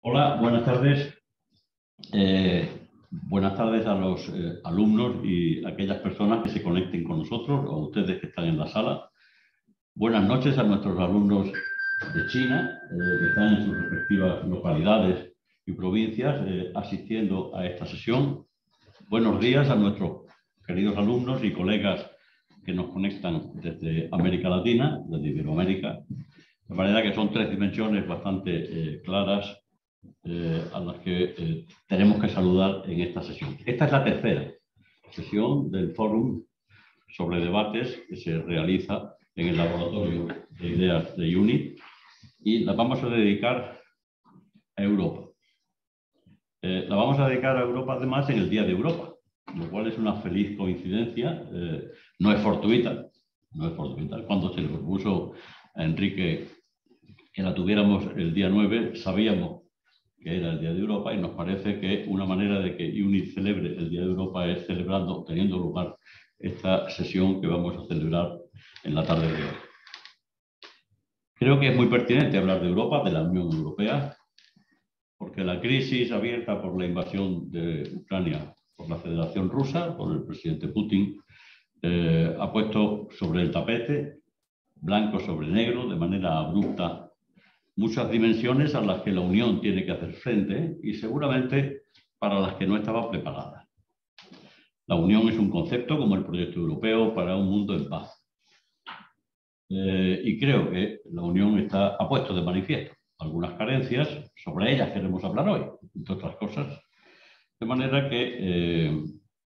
Hola, buenas tardes. Buenas tardes a los alumnos y a aquellas personas que se conecten con nosotros, o a ustedes que están en la sala. Buenas noches a nuestros alumnos de China, que están en sus respectivas localidades y provincias asistiendo a esta sesión. Buenos días a nuestros queridos alumnos y colegas que nos conectan desde América Latina, desde Iberoamérica. De manera que son tres dimensiones bastante claras a las que tenemos que saludar en esta sesión. Esta es la tercera sesión del Fórum sobre debates que se realiza en el Laboratorio de Ideas de UNIT y la vamos a dedicar a Europa. La vamos a dedicar a Europa además en el Día de Europa, lo cual es una feliz coincidencia, no es fortuita, no es fortuita. Cuando se le propuso a Enrique que la tuviéramos el día 9, sabíamos que era el Día de Europa y nos parece que una manera de que UNIT celebre el Día de Europa es celebrando, teniendo lugar esta sesión que vamos a celebrar en la tarde de hoy. Creo que es muy pertinente hablar de Europa, de la Unión Europea, porque la crisis abierta por la invasión de Ucrania por la Federación Rusa, por el presidente Putin, ha puesto sobre el tapete, blanco sobre negro, de manera abrupta, muchas dimensiones a las que la Unión tiene que hacer frente y seguramente para las que no estaba preparada. La Unión es un concepto como el proyecto europeo para un mundo en paz. Y creo que la Unión ha puesto de manifiesto algunas carencias, sobre ellas queremos hablar hoy, entre otras cosas, de manera que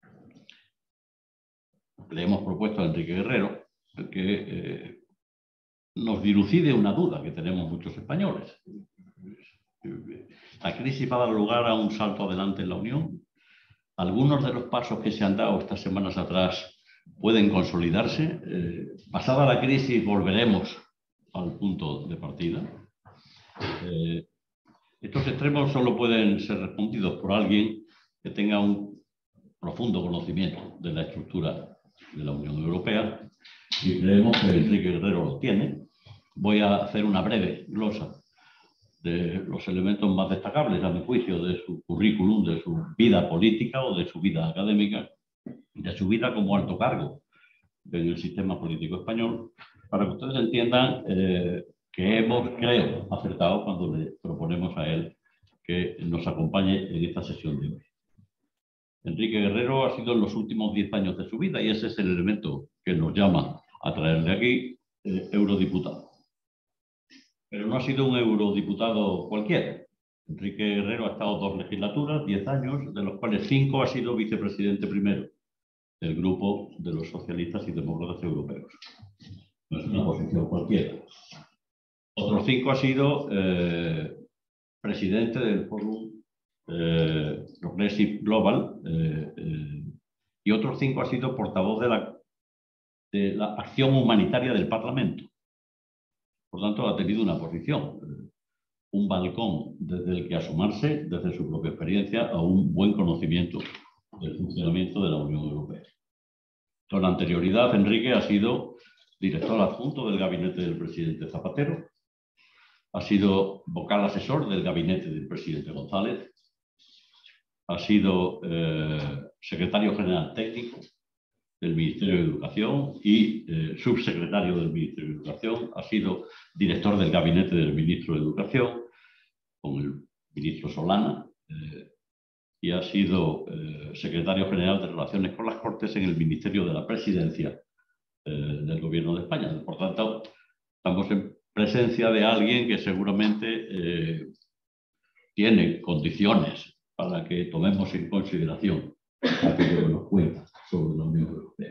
le hemos propuesto a Enrique Guerrero que nos dilucide una duda que tenemos muchos españoles. La crisis va a dar lugar a un salto adelante en la Unión. Algunos de los pasos que se han dado estas semanas atrás pueden consolidarse. Pasada la crisis volveremos al punto de partida. Estos extremos solo pueden ser respondidos por alguien que tenga un profundo conocimiento de la estructura de la Unión Europea y creemos que Enrique Guerrero lo tiene. Voy a hacer una breve glosa de los elementos más destacables, a mi juicio, de su currículum, de su vida política o de su vida académica, de su vida como alto cargo en el sistema político español, para que ustedes entiendan que hemos, creo, acertado cuando le proponemos a él que nos acompañe en esta sesión de hoy. Enrique Guerrero ha sido en los últimos 10 años de su vida, y ese es el elemento que nos llama a traerle aquí, eurodiputado. Pero no ha sido un eurodiputado cualquiera. Enrique Guerrero ha estado 2 legislaturas, 10 años, de los cuales 5 ha sido vicepresidente primero del grupo de los socialistas y demócratas europeos. No es una posición cualquiera. Otros 5 ha sido presidente del Fórum Progressive Global y otros 5 ha sido portavoz de la acción humanitaria del Parlamento. Por tanto, ha tenido una posición, un balcón desde el que asomarse, desde su propia experiencia, a un buen conocimiento del funcionamiento de la Unión Europea. Con anterioridad, Enrique ha sido director adjunto del gabinete del presidente Zapatero, ha sido vocal asesor del gabinete del presidente González, ha sido secretario general técnico del Ministerio de Educación y subsecretario del Ministerio de Educación, ha sido director del gabinete del ministro de Educación con el ministro Solana y ha sido secretario general de Relaciones con las Cortes en el Ministerio de la Presidencia del Gobierno de España. Por tanto, estamos en presencia de alguien que seguramente tiene condiciones para que tomemos en consideración aquello que nos cuenta sobre la Unión Europea.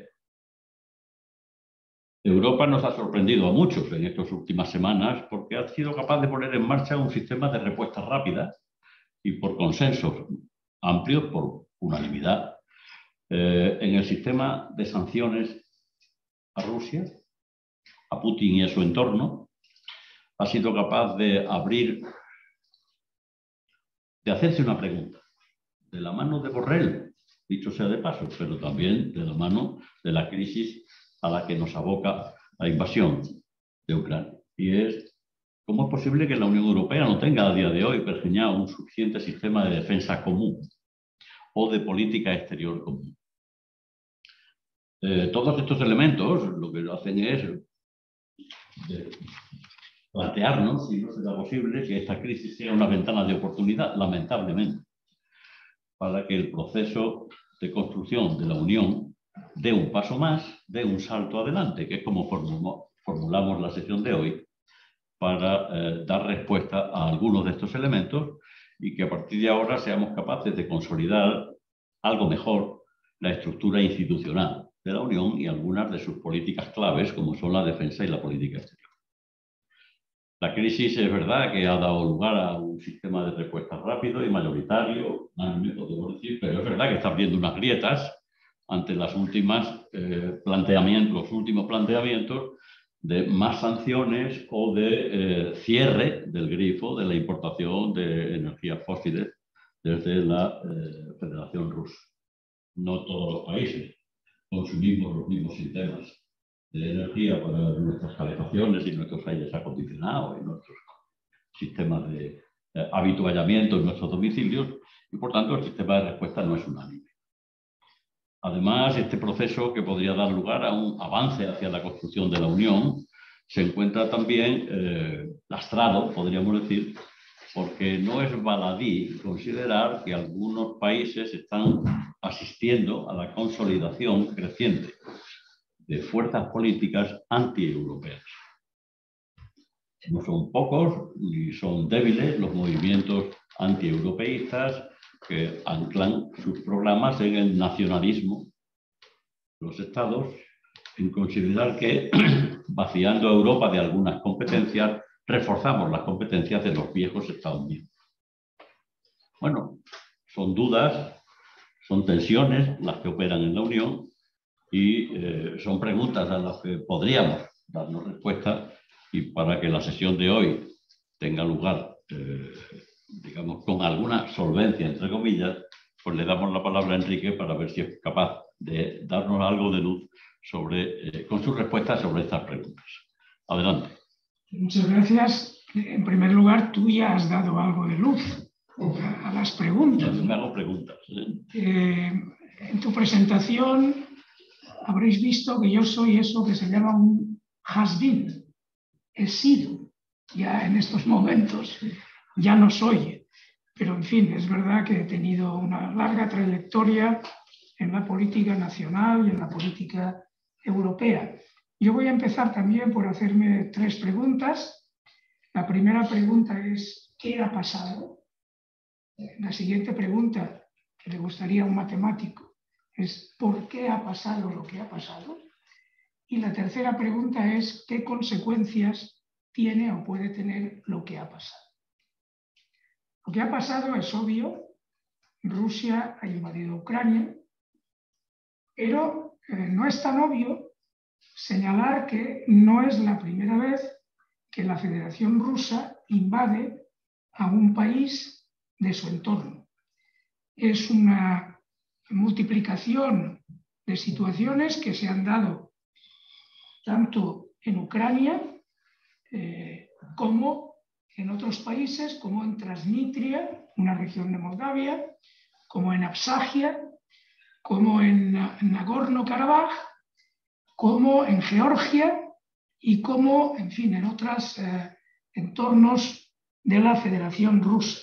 Europa nos ha sorprendido a muchos en estas últimas semanas porque ha sido capaz de poner en marcha un sistema de respuesta rápida y por consensos amplios, por unanimidad, en el sistema de sanciones a Rusia, a Putin y a su entorno. Ha sido capaz de hacerse una pregunta, de la mano de Borrell, dicho sea de paso, pero también de la mano de la crisis a la que nos aboca la invasión de Ucrania. Y es ¿Cómo es posible que la Unión Europea no tenga a día de hoy pergeñado un suficiente sistema de defensa común o de política exterior común? Todos estos elementos lo que hacen es plantearnos si no será posible que esta crisis sea una ventana de oportunidad, lamentablemente, para que el proceso de construcción de la Unión dé un paso más, dé un salto adelante, que es como formulamos la sesión de hoy, para dar respuesta a algunos de estos elementos y que a partir de ahora seamos capaces de consolidar algo mejor la estructura institucional de la Unión y algunas de sus políticas claves, como son la defensa y la política exterior. La crisis es verdad que ha dado lugar a un sistema de respuesta rápido y mayoritario, podemos decir, pero es verdad que está abriendo unas grietas ante los últimos planteamientos de más sanciones o de cierre del grifo de la importación de energías fósiles desde la Federación Rusa. No todos los países consumimos los mismos sistemas de energía para nuestras calefacciones y nuestros aires acondicionados y nuestros sistemas de habituallamiento en nuestros domicilios y, por tanto, el sistema de respuesta no es unánime. Además, este proceso que podría dar lugar a un avance hacia la construcción de la Unión se encuentra también lastrado, podríamos decir, porque no es baladí considerar que algunos países están asistiendo a la consolidación creciente de fuerzas políticas anti-europeas. No son pocos ni son débiles los movimientos anti-europeístas que anclan sus programas en el nacionalismo de los estados, en considerar que vaciando a Europa de algunas competencias, reforzamos las competencias de los viejos Estados miembros. Bueno, son dudas, son tensiones las que operan en la Unión y son preguntas a las que podríamos darnos respuesta, y para que la sesión de hoy tenga lugar, digamos, con alguna solvencia, entre comillas, pues le damos la palabra a Enrique para ver si es capaz de darnos algo de luz con sus respuestas sobre estas preguntas. Adelante. Muchas gracias. En primer lugar, tú ya has dado algo de luz a las preguntas. Yo me hago preguntas. En tu presentación habréis visto que yo soy eso que se llama un has been. He sido. Ya en estos momentos ya no soy. Pero, en fin, es verdad que he tenido una larga trayectoria en la política nacional y en la política europea. Yo voy a empezar también por hacerme 3 preguntas. La primera pregunta es, ¿qué ha pasado? La siguiente pregunta, que le gustaría a un matemático, es ¿por qué ha pasado lo que ha pasado? Y la tercera pregunta es ¿qué consecuencias tiene o puede tener lo que ha pasado? Lo que ha pasado es obvio. Rusia ha invadido Ucrania, pero no es tan obvio señalar que no es la primera vez que la Federación Rusa invade a un país de su entorno. Es una multiplicación de situaciones que se han dado tanto en Ucrania como en otros países, como en Transnistria, una región de Moldavia, como en Abjasia, como en Nagorno-Karabaj, como en Georgia y como, en fin, en otros entornos de la Federación Rusa.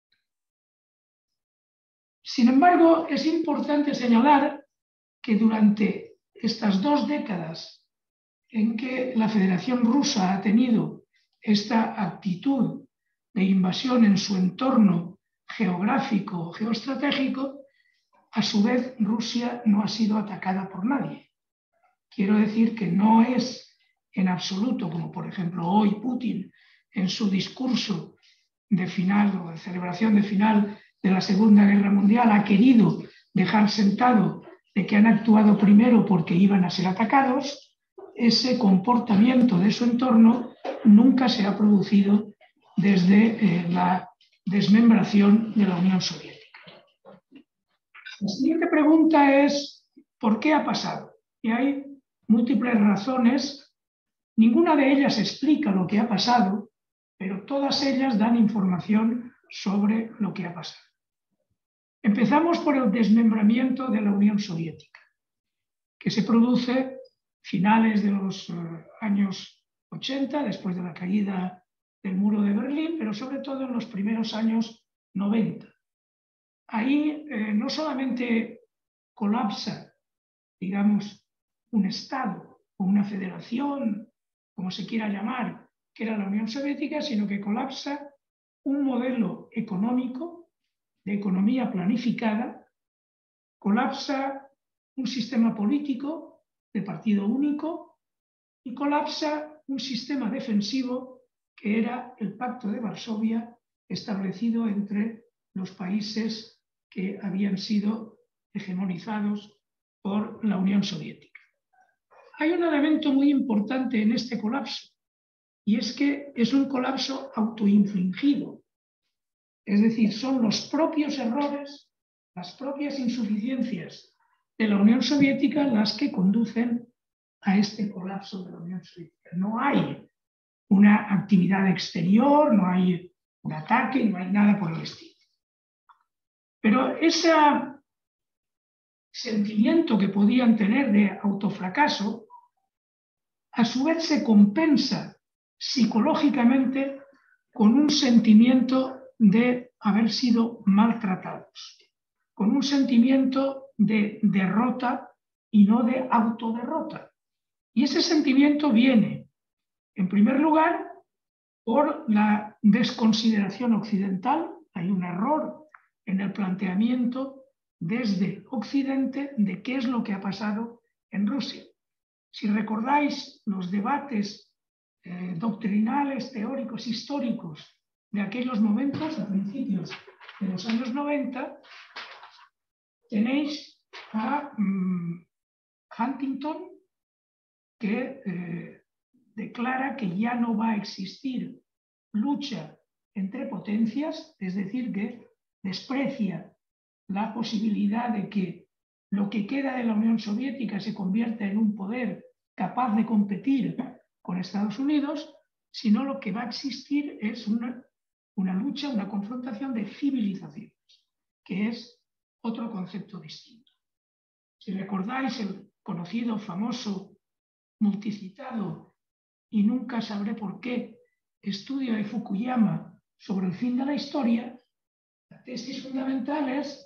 Sin embargo, es importante señalar que durante estas 2 décadas en que la Federación Rusa ha tenido esta actitud de invasión en su entorno geográfico, geoestratégico, a su vez Rusia no ha sido atacada por nadie. Quiero decir que no es en absoluto, como por ejemplo hoy Putin en su discurso de final o de celebración de final de la Segunda Guerra Mundial ha querido dejar sentado de que han actuado primero porque iban a ser atacados. Ese comportamiento de su entorno nunca se ha producido desde la desmembración de la Unión Soviética. La siguiente pregunta es ¿por qué ha pasado? Y hay múltiples razones, ninguna de ellas explica lo que ha pasado, pero todas ellas dan información sobre lo que ha pasado. Empezamos por el desmembramiento de la Unión Soviética, que se produce a finales de los años 80, después de la caída del muro de Berlín, pero sobre todo en los primeros años 90. Ahí no solamente colapsa, digamos, un Estado o una federación, como se quiera llamar, que era la Unión Soviética, sino que colapsa un modelo económico de economía planificada, colapsa un sistema político de partido único y colapsa un sistema defensivo que era el Pacto de Varsovia establecido entre los países que habían sido hegemonizados por la Unión Soviética. Hay un elemento muy importante en este colapso, y es que es un colapso autoinfligido. Es decir, son los propios errores, las propias insuficiencias de la Unión Soviética las que conducen a este colapso de la Unión Soviética. No hay una actividad exterior, no hay un ataque, no hay nada por el estilo. Pero ese sentimiento que podían tener de autofracaso, a su vez se compensa psicológicamente con un sentimiento de haber sido maltratados, con un sentimiento de derrota y no de autoderrota. Y ese sentimiento viene, en primer lugar, por la desconsideración occidental. Hay un error en el planteamiento desde Occidente de qué es lo que ha pasado en Rusia. Si recordáis los debates doctrinales, teóricos, históricos de aquellos momentos, a principios de los años 90, tenéis a Huntington, que declara que ya no va a existir lucha entre potencias, es decir, que desprecia la posibilidad de que lo que queda de la Unión Soviética se convierta en un poder capaz de competir con Estados Unidos, sino lo que va a existir es una lucha, una confrontación de civilizaciones, que es otro concepto distinto. Si recordáis el conocido, famoso, multicitado y nunca sabré por qué estudio de Fukuyama sobre el fin de la historia, la tesis fundamental es: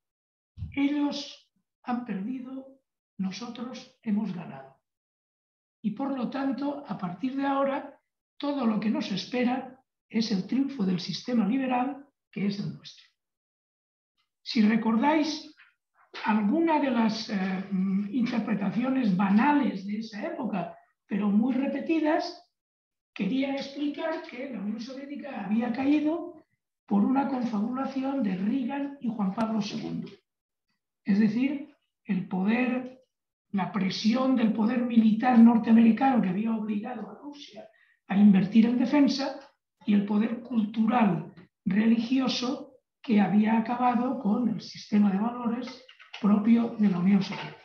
ellos han perdido, nosotros hemos ganado. Y por lo tanto, a partir de ahora, todo lo que nos espera es el triunfo del sistema liberal, que es el nuestro. Si recordáis alguna de las interpretaciones banales de esa época, pero muy repetidas, querían explicar que la Unión Soviética había caído por una confabulación de Reagan y Juan Pablo II. Es decir, el poder, la presión del poder militar norteamericano que había obligado a Rusia a invertir en defensa, y el poder cultural religioso que había acabado con el sistema de valores propio de la Unión Soviética.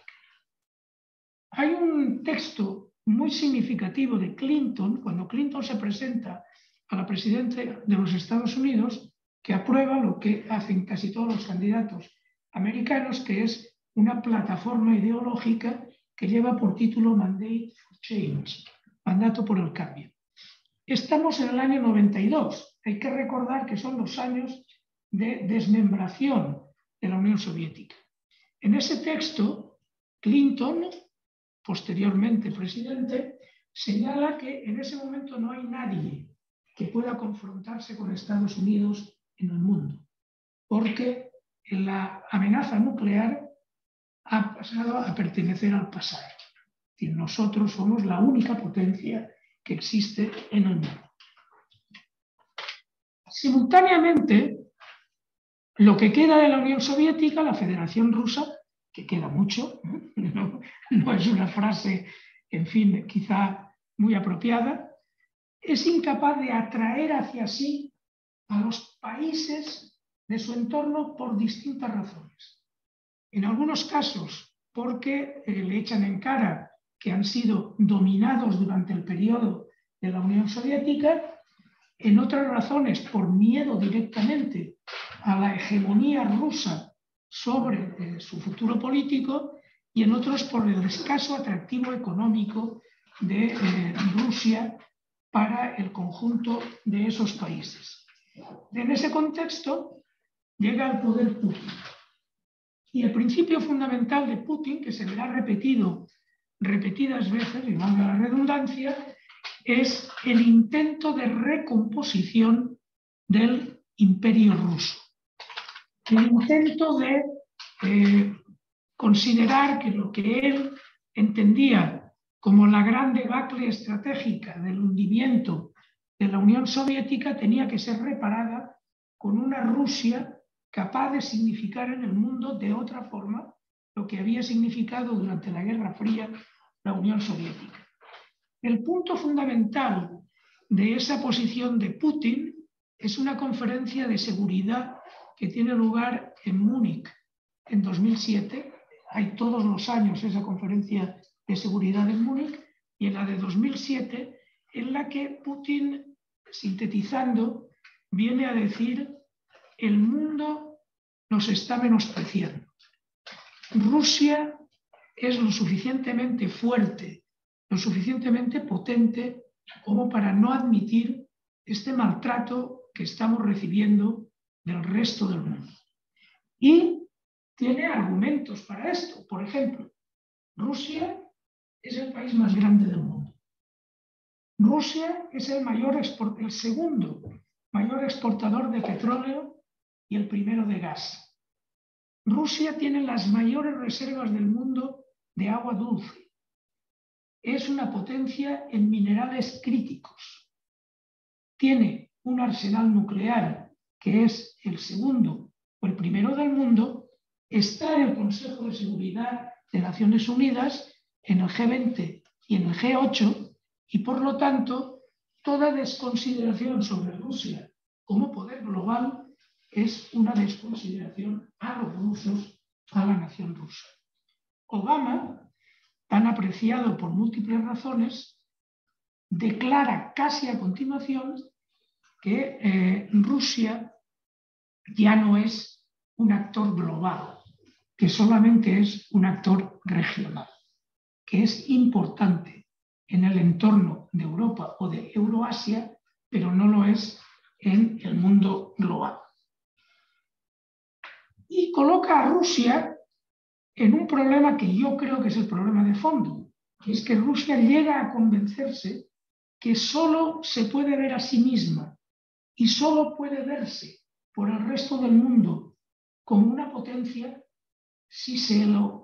Hay un texto muy significativo de Clinton, cuando Clinton se presenta a la presidencia de los Estados Unidos, que aprueba lo que hacen casi todos los candidatos americanos, que es una plataforma ideológica que lleva por título Mandate for Change, mandato por el cambio. Estamos en el año 92. Hay que recordar que son los años de desmembración de la Unión Soviética. En ese texto, Clinton, posteriormente presidente, señala que en ese momento no hay nadie que pueda confrontarse con Estados Unidos en el mundo, porque la amenaza nuclear ha pasado a pertenecer al pasado. Es decir, nosotros somos la única potencia que existe en el mundo. Simultáneamente, lo que queda de la Unión Soviética, la Federación Rusa, que queda mucho, no es una frase, en fin, quizá muy apropiada, es incapaz de atraer hacia sí a los países de su entorno por distintas razones. En algunos casos, porque le echan en cara que han sido dominados durante el periodo de la Unión Soviética. en otras razones por miedo directamente a la hegemonía rusa sobre su futuro político, y en otros por el escaso atractivo económico de Rusia para el conjunto de esos países. En ese contexto llega al poder Putin. Y el principio fundamental de Putin, que se verá repetido repetidas veces, y valga la redundancia, es el intento de recomposición del imperio ruso. El intento de considerar que lo que él entendía como la gran debacle estratégica del hundimiento de la Unión Soviética tenía que ser reparada con una Rusia capaz de significar en el mundo de otra forma lo que había significado durante la Guerra Fría la Unión Soviética. El punto fundamental de esa posición de Putin es una conferencia de seguridad que tiene lugar en Múnich en 2007. Hay todos los años esa conferencia de seguridad en Múnich, y en la de 2007, en la que Putin, sintetizando, viene a decir: el mundo nos está menospreciando. Rusia es lo suficientemente fuerte, lo suficientemente potente como para no admitir este maltrato que estamos recibiendo del resto del mundo. Y tiene argumentos para esto. Por ejemplo, Rusia es el país más grande del mundo. Rusia es el segundo mayor exportador de petróleo y el primero de gas. Rusia tiene las mayores reservas del mundo de agua dulce. Es una potencia en minerales críticos. Tiene un arsenal nuclear que es el segundo o el primero del mundo. Está en el Consejo de Seguridad de Naciones Unidas, en el G20 y en el G8, y por lo tanto toda desconsideración sobre Rusia como poder global es una desconsideración a los rusos, a la nación rusa. Obama, tan apreciado por múltiples razones, declara casi a continuación que Rusia ya no es un actor global, que solamente es un actor regional, que es importante en el entorno de Europa o de Euroasia, pero no lo es en el mundo global. Y coloca a Rusia en un problema que yo creo que es el problema de fondo, que es que Rusia llega a convencerse que solo se puede ver a sí misma y solo puede verse por el resto del mundo como una potencia si se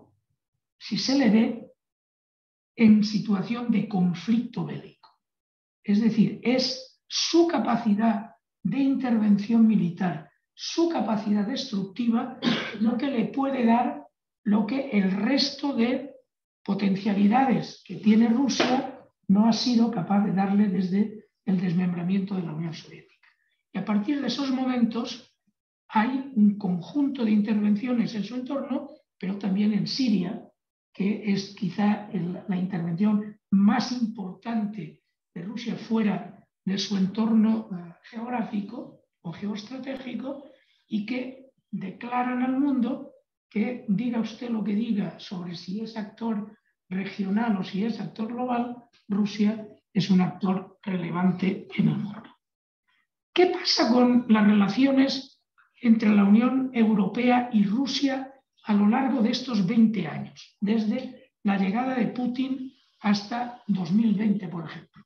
le ve en situación de conflicto bélico. Es decir, es su capacidad de intervención militar, su capacidad destructiva, lo que le puede dar lo que el resto de potencialidades que tiene Rusia no ha sido capaz de darle desde el desmembramiento de la Unión Soviética. Y a partir de esos momentos hay un conjunto de intervenciones en su entorno, pero también en Siria, que es quizá la intervención más importante de Rusia fuera de su entorno geográfico o geoestratégico, y que declaran al mundo que, diga usted lo que diga sobre si es actor regional o si es actor global, Rusia es un actor relevante en el mundo. ¿Qué pasa con las relaciones entre la Unión Europea y Rusia a lo largo de estos 20 años, desde la llegada de Putin hasta 2020, por ejemplo?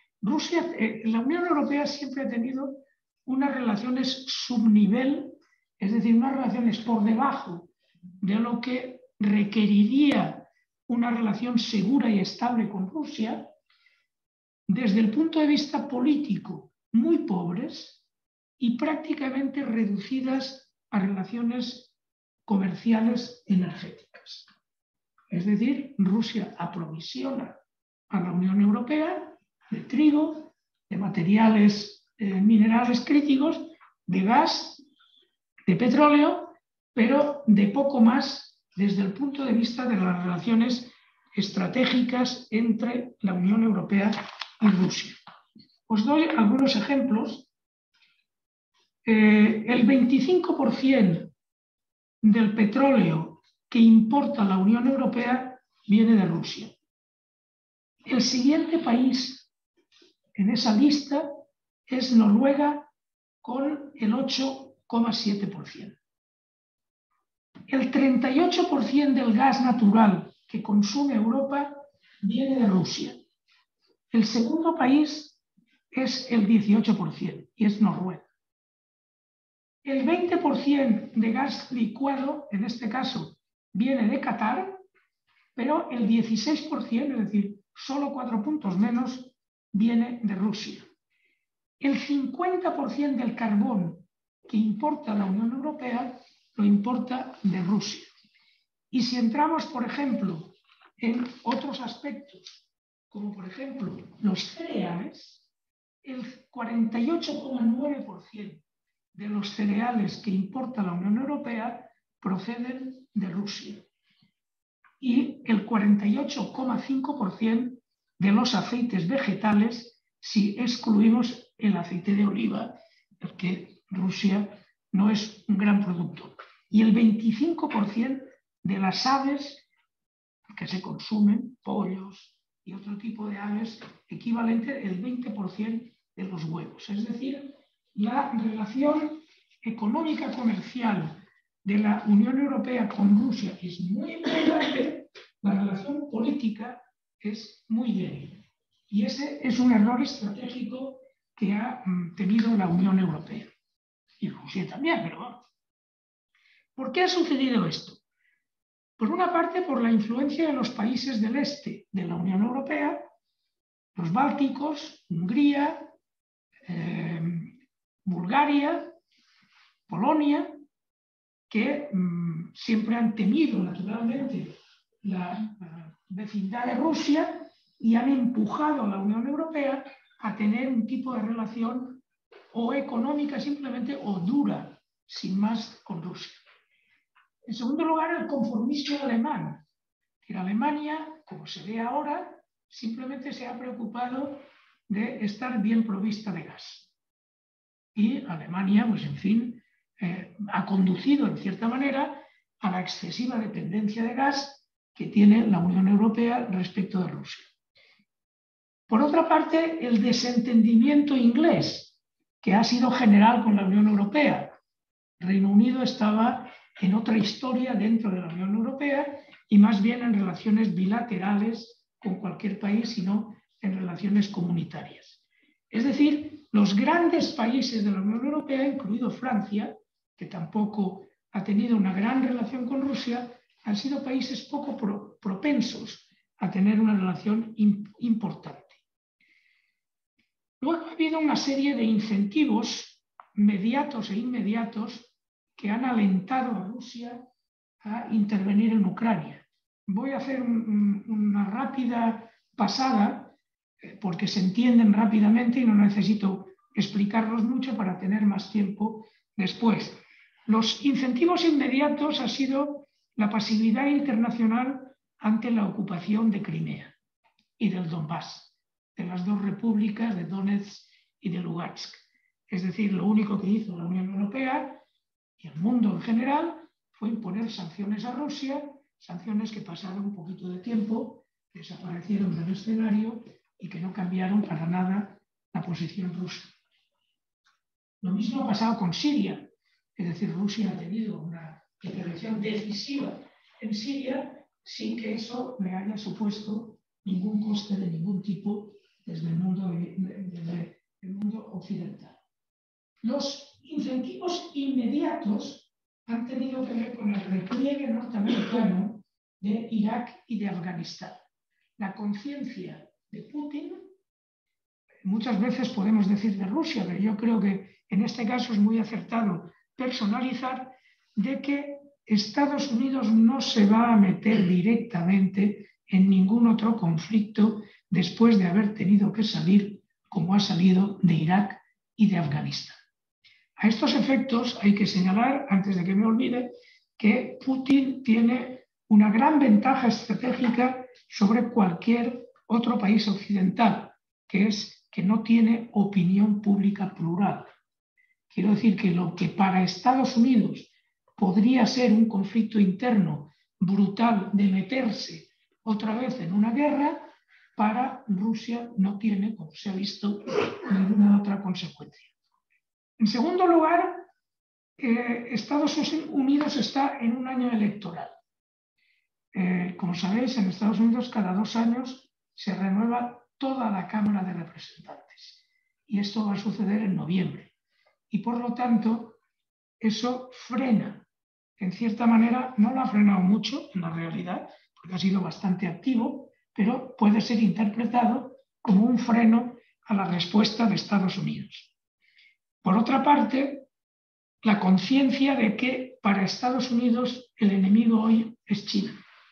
La Unión Europea siempre ha tenido unas relaciones subnivel, es decir, unas relaciones por debajo de lo que requeriría una relación segura y estable con Rusia, desde el punto de vista político muy pobres y prácticamente reducidas a relaciones comerciales energéticas. Es decir, Rusia aprovisiona a la Unión Europea de trigo, de materiales minerales críticos, de gas, de petróleo, pero de poco más desde el punto de vista de las relaciones estratégicas entre la Unión Europea y Rusia. Os doy algunos ejemplos el 25% del petróleo que importa la Unión Europea viene de Rusia. El siguiente país en esa lista es Noruega con el 8,7%. El 38% del gas natural que consume Europa viene de Rusia. El segundo país es el 18% y es Noruega. El 20% de gas licuado, en este caso, viene de Qatar, pero el 16%, es decir, solo 4 puntos menos, viene de Rusia. El 50% del carbón que importa la Unión Europea lo importa de Rusia. Y si entramos, por ejemplo, en otros aspectos, como por ejemplo los cereales, el 48,9% de los cereales que importa la Unión Europea proceden de Rusia. Y el 48,5% de los aceites vegetales, si excluimos el aceite de oliva, porque Rusia no es un gran productor. Y el 25% de las aves que se consumen, pollos y otro tipo de aves, equivalente al 20% de los huevos. Es decir, la relación económica comercial de la Unión Europea con Rusia es muy importante, la relación política es muy débil. Y ese es un error estratégico que ha tenido la Unión Europea. Y Rusia también, pero vamos. ¿Por qué ha sucedido esto? Por una parte, por la influencia de los países del este de la Unión Europea, los bálticos, Hungría, Bulgaria, Polonia, que siempre han temido naturalmente la vecindad de Rusia y han empujado a la Unión Europea a tener un tipo de relación o económica simplemente o dura, sin más, con Rusia. En segundo lugar, el conformismo alemán. Que Alemania, como se ve ahora, simplemente se ha preocupado de estar bien provista de gas. Y Alemania, pues en fin, ha conducido en cierta manera a la excesiva dependencia de gas que tiene la Unión Europea respecto de Rusia. Por otra parte, el desentendimiento inglés, que ha sido general con la Unión Europea. Reino Unido estaba en otra historia dentro de la Unión Europea y más bien en relaciones bilaterales con cualquier país, sino en relaciones comunitarias. Es decir, los grandes países de la Unión Europea, incluido Francia, que tampoco ha tenido una gran relación con Rusia, han sido países poco propensos a tener una relación importante. Luego ha habido una serie de incentivos mediatos e inmediatos que han alentado a Rusia a intervenir en Ucrania. Voy a hacer una rápida pasada porque se entienden rápidamente y no necesito explicarlos mucho para tener más tiempo después. Los incentivos inmediatos han sido la pasividad internacional ante la ocupación de Crimea y del Donbass, de las dos repúblicas de Donetsk y de Lugansk. Es decir, lo único que hizo la Unión Europea y el mundo en general fue imponer sanciones a Rusia, sanciones que pasaron un poquito de tiempo, desaparecieron del escenario y que no cambiaron para nada la posición rusa. Lo mismo ha pasado con Siria, es decir, Rusia ha tenido una intervención decisiva en Siria sin que eso le haya supuesto ningún coste de ningún tipo desde el mundo occidental. Los incentivos inmediatos han tenido que ver con el repliegue norteamericano de Irak y de Afganistán. La conciencia de Putin, muchas veces podemos decir de Rusia, pero yo creo que en este caso es muy acertado personalizar, de que Estados Unidos no se va a meter directamente en ningún otro conflicto después de haber tenido que salir, como ha salido, de Irak y de Afganistán. A estos efectos hay que señalar, antes de que me olvide, que Putin tiene una gran ventaja estratégica sobre cualquier otro país occidental, que es que no tiene opinión pública plural. Quiero decir que lo que para Estados Unidos podría ser un conflicto interno brutal de meterse otra vez en una guerra, para Rusia no tiene, como se ha visto, ninguna otra consecuencia. En segundo lugar, Estados Unidos está en un año electoral. Como sabéis, en Estados Unidos cada 2 años se renueva toda la Cámara de Representantes y esto va a suceder en noviembre. Y por lo tanto, eso frena, en cierta manera, no lo ha frenado mucho en la realidad, porque ha sido bastante activo, pero puede ser interpretado como un freno a la respuesta de Estados Unidos. Por otra parte, la conciencia de que para Estados Unidos el enemigo hoy es China,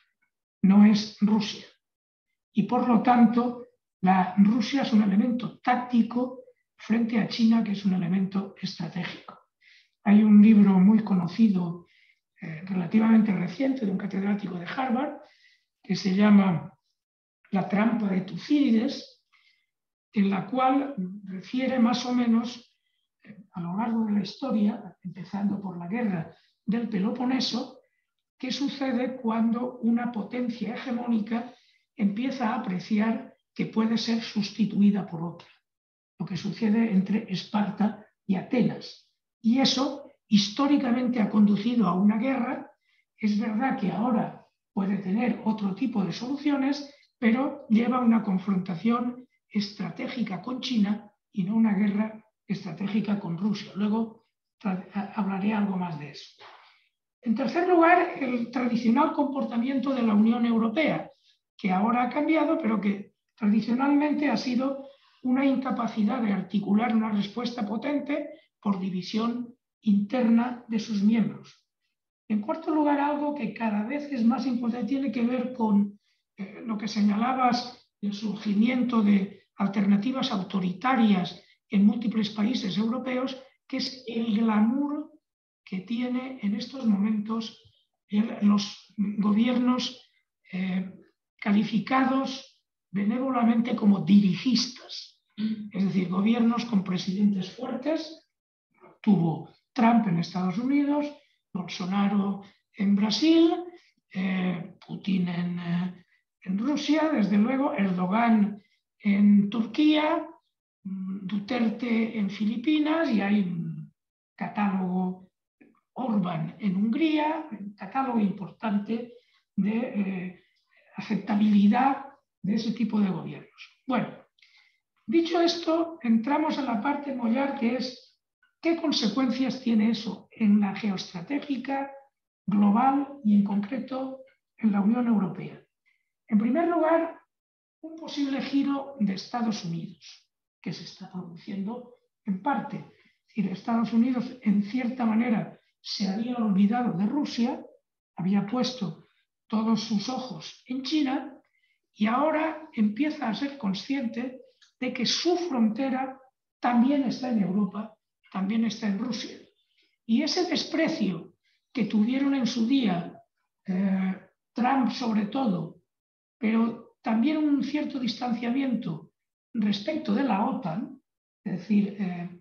no es Rusia. Y por lo tanto, Rusia es un elemento táctico frente a China, que es un elemento estratégico. Hay un libro muy conocido, relativamente reciente, de un catedrático de Harvard, que se llama La trampa de Tucídides, en la cual refiere más o menos a lo largo de la historia, empezando por la guerra del Peloponeso, qué sucede cuando una potencia hegemónica empieza a apreciar que puede ser sustituida por otra. Lo que sucede entre Esparta y Atenas. Y eso históricamente ha conducido a una guerra. Es verdad que ahora puede tener otro tipo de soluciones, pero lleva a una confrontación estratégica con China y no una guerra estratégica con Rusia. Luego hablaré algo más de eso. En tercer lugar, el tradicional comportamiento de la Unión Europea, que ahora ha cambiado, pero que tradicionalmente ha sido una incapacidad de articular una respuesta potente por división interna de sus miembros. En cuarto lugar, algo que cada vez es más importante tiene que ver con lo que señalabas, el surgimiento de alternativas autoritarias en múltiples países europeos, que es el glamour que tiene en estos momentos los gobiernos calificados benévolamente como dirigistas, es decir, gobiernos con presidentes fuertes. Tuvo Trump en Estados Unidos, Bolsonaro en Brasil, Putin en Rusia, desde luego, Erdogan en Turquía, Duterte en Filipinas, y hay un catálogo, Orbán en Hungría, un catálogo importante de aceptabilidad de ese tipo de gobiernos. Bueno, dicho esto, entramos en la parte mollar, que es qué consecuencias tiene eso en la geoestratégica global y en concreto en la Unión Europea. En primer lugar, un posible giro de Estados Unidos, que se está produciendo en parte. Es decir, Estados Unidos, en cierta manera, se había olvidado de Rusia, había puesto todos sus ojos en China y ahora empieza a ser consciente de que su frontera también está en Europa, también está en Rusia. Y ese desprecio que tuvieron en su día Trump sobre todo, pero también un cierto distanciamiento respecto de la OTAN, es decir,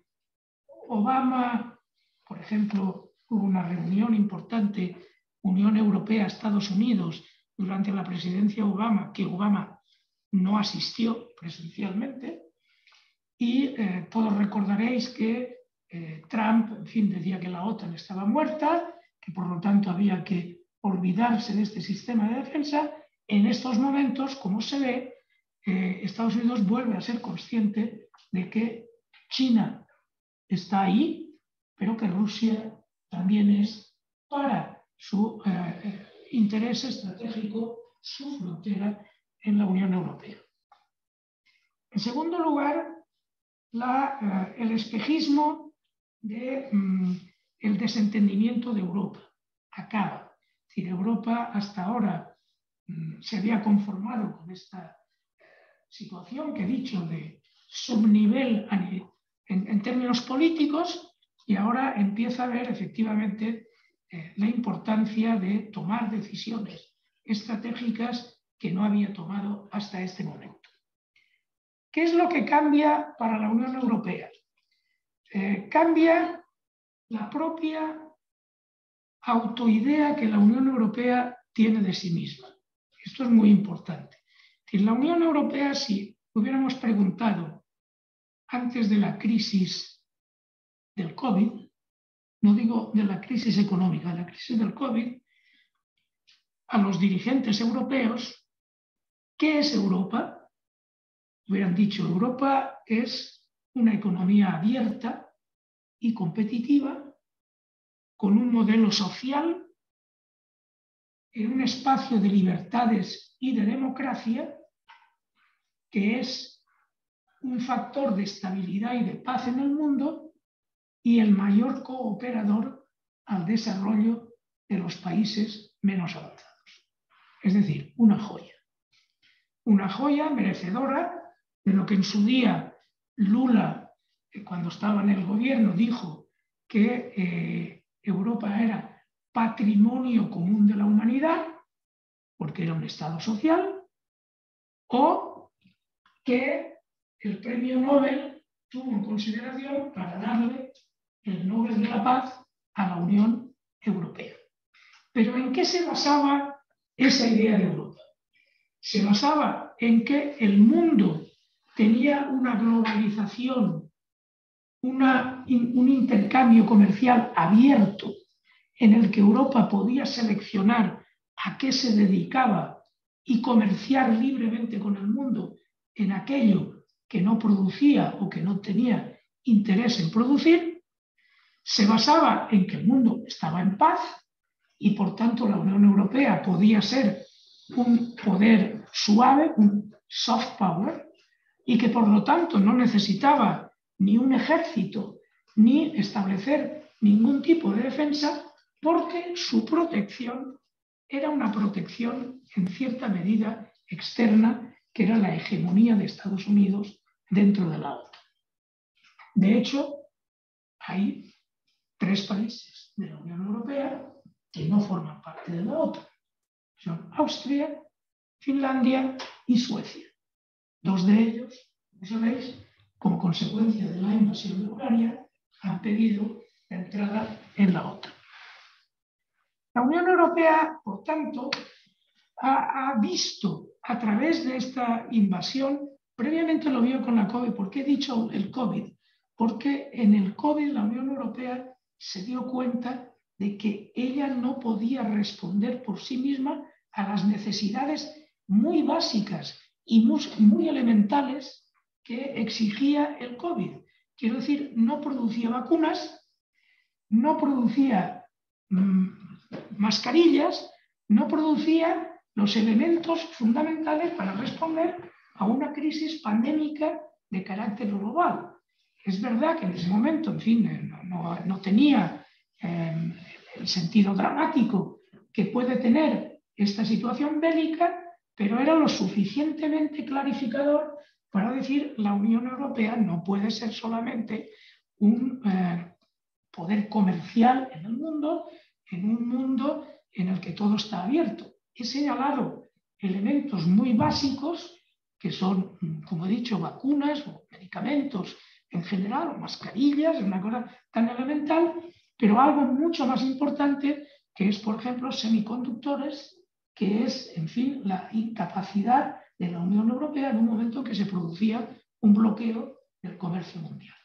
Obama, por ejemplo, hubo una reunión importante Unión Europea-Estados Unidos durante la presidencia Obama, que Obama no asistió presencialmente, y todos recordaréis que Trump, en fin, decía que la OTAN estaba muerta, que por lo tanto había que olvidarse de este sistema de defensa. En estos momentos, como se ve, Estados Unidos vuelve a ser consciente de que China está ahí, pero que Rusia también es, para su interés estratégico, su frontera en la Unión Europea. En segundo lugar, el espejismo del desentendimiento de Europa acaba. Es decir, Europa hasta ahora se había conformado con esta situación que he dicho de subnivel en términos políticos, y ahora empieza a ver efectivamente la importancia de tomar decisiones estratégicas que no había tomado hasta este momento. ¿Qué es lo que cambia para la Unión Europea? Cambia la propia autoidea que la Unión Europea tiene de sí misma. Esto es muy importante. La Unión Europea, si hubiéramos preguntado antes de la crisis del COVID, no digo de la crisis económica, de la crisis del COVID, a los dirigentes europeos, ¿qué es Europa? Hubieran dicho, Europa es una economía abierta y competitiva, con un modelo social, en un espacio de libertades y de democracia, que es un factor de estabilidad y de paz en el mundo y el mayor cooperador al desarrollo de los países menos avanzados. Es decir, una joya merecedora de lo que en su día Lula, cuando estaba en el gobierno, dijo que Europa era patrimonio común de la humanidad, porque era un Estado social, o que el premio Nobel tuvo en consideración para darle el Nobel de la Paz a la Unión Europea. Pero ¿en qué se basaba esa idea de Europa? Se basaba en que el mundo tenía una globalización, un intercambio comercial abierto, en el que Europa podía seleccionar a qué se dedicaba y comerciar libremente con el mundo en aquello que no producía o que no tenía interés en producir. Se basaba en que el mundo estaba en paz y por tanto la Unión Europea podía ser un poder suave, un soft power, y que por lo tanto no necesitaba ni un ejército ni establecer ningún tipo de defensa, porque su protección era una protección en cierta medida externa, que era la hegemonía de Estados Unidos dentro de la OTAN. De hecho, hay 3 países de la Unión Europea que no forman parte de la OTAN. Son Austria, Finlandia y Suecia. 2 de ellos, como sabéis, como consecuencia de la invasión de Ucrania, han pedido la entrada en la OTAN. La Unión Europea, por tanto, ha visto a través de esta invasión, previamente lo vio con la COVID. ¿Por qué he dicho el COVID? Porque en el COVID la Unión Europea se dio cuenta de que ella no podía responder por sí misma a las necesidades muy básicas y muy elementales que exigía el COVID. Quiero decir, no producía vacunas, no producía mascarillas, no producía los elementos fundamentales para responder a una crisis pandémica de carácter global. Es verdad que en ese momento, en fin, no tenía el sentido dramático que puede tener esta situación bélica, pero era lo suficientemente clarificador para decir la Unión Europea no puede ser solamente un poder comercial en el mundo, en un mundo en el que todo está abierto. He señalado elementos muy básicos que son, como he dicho, vacunas o medicamentos en general, o mascarillas, una cosa tan elemental, pero algo mucho más importante que es, por ejemplo, semiconductores, que es, en fin, la incapacidad de la Unión Europea en un momento en que se producía un bloqueo del comercio mundial.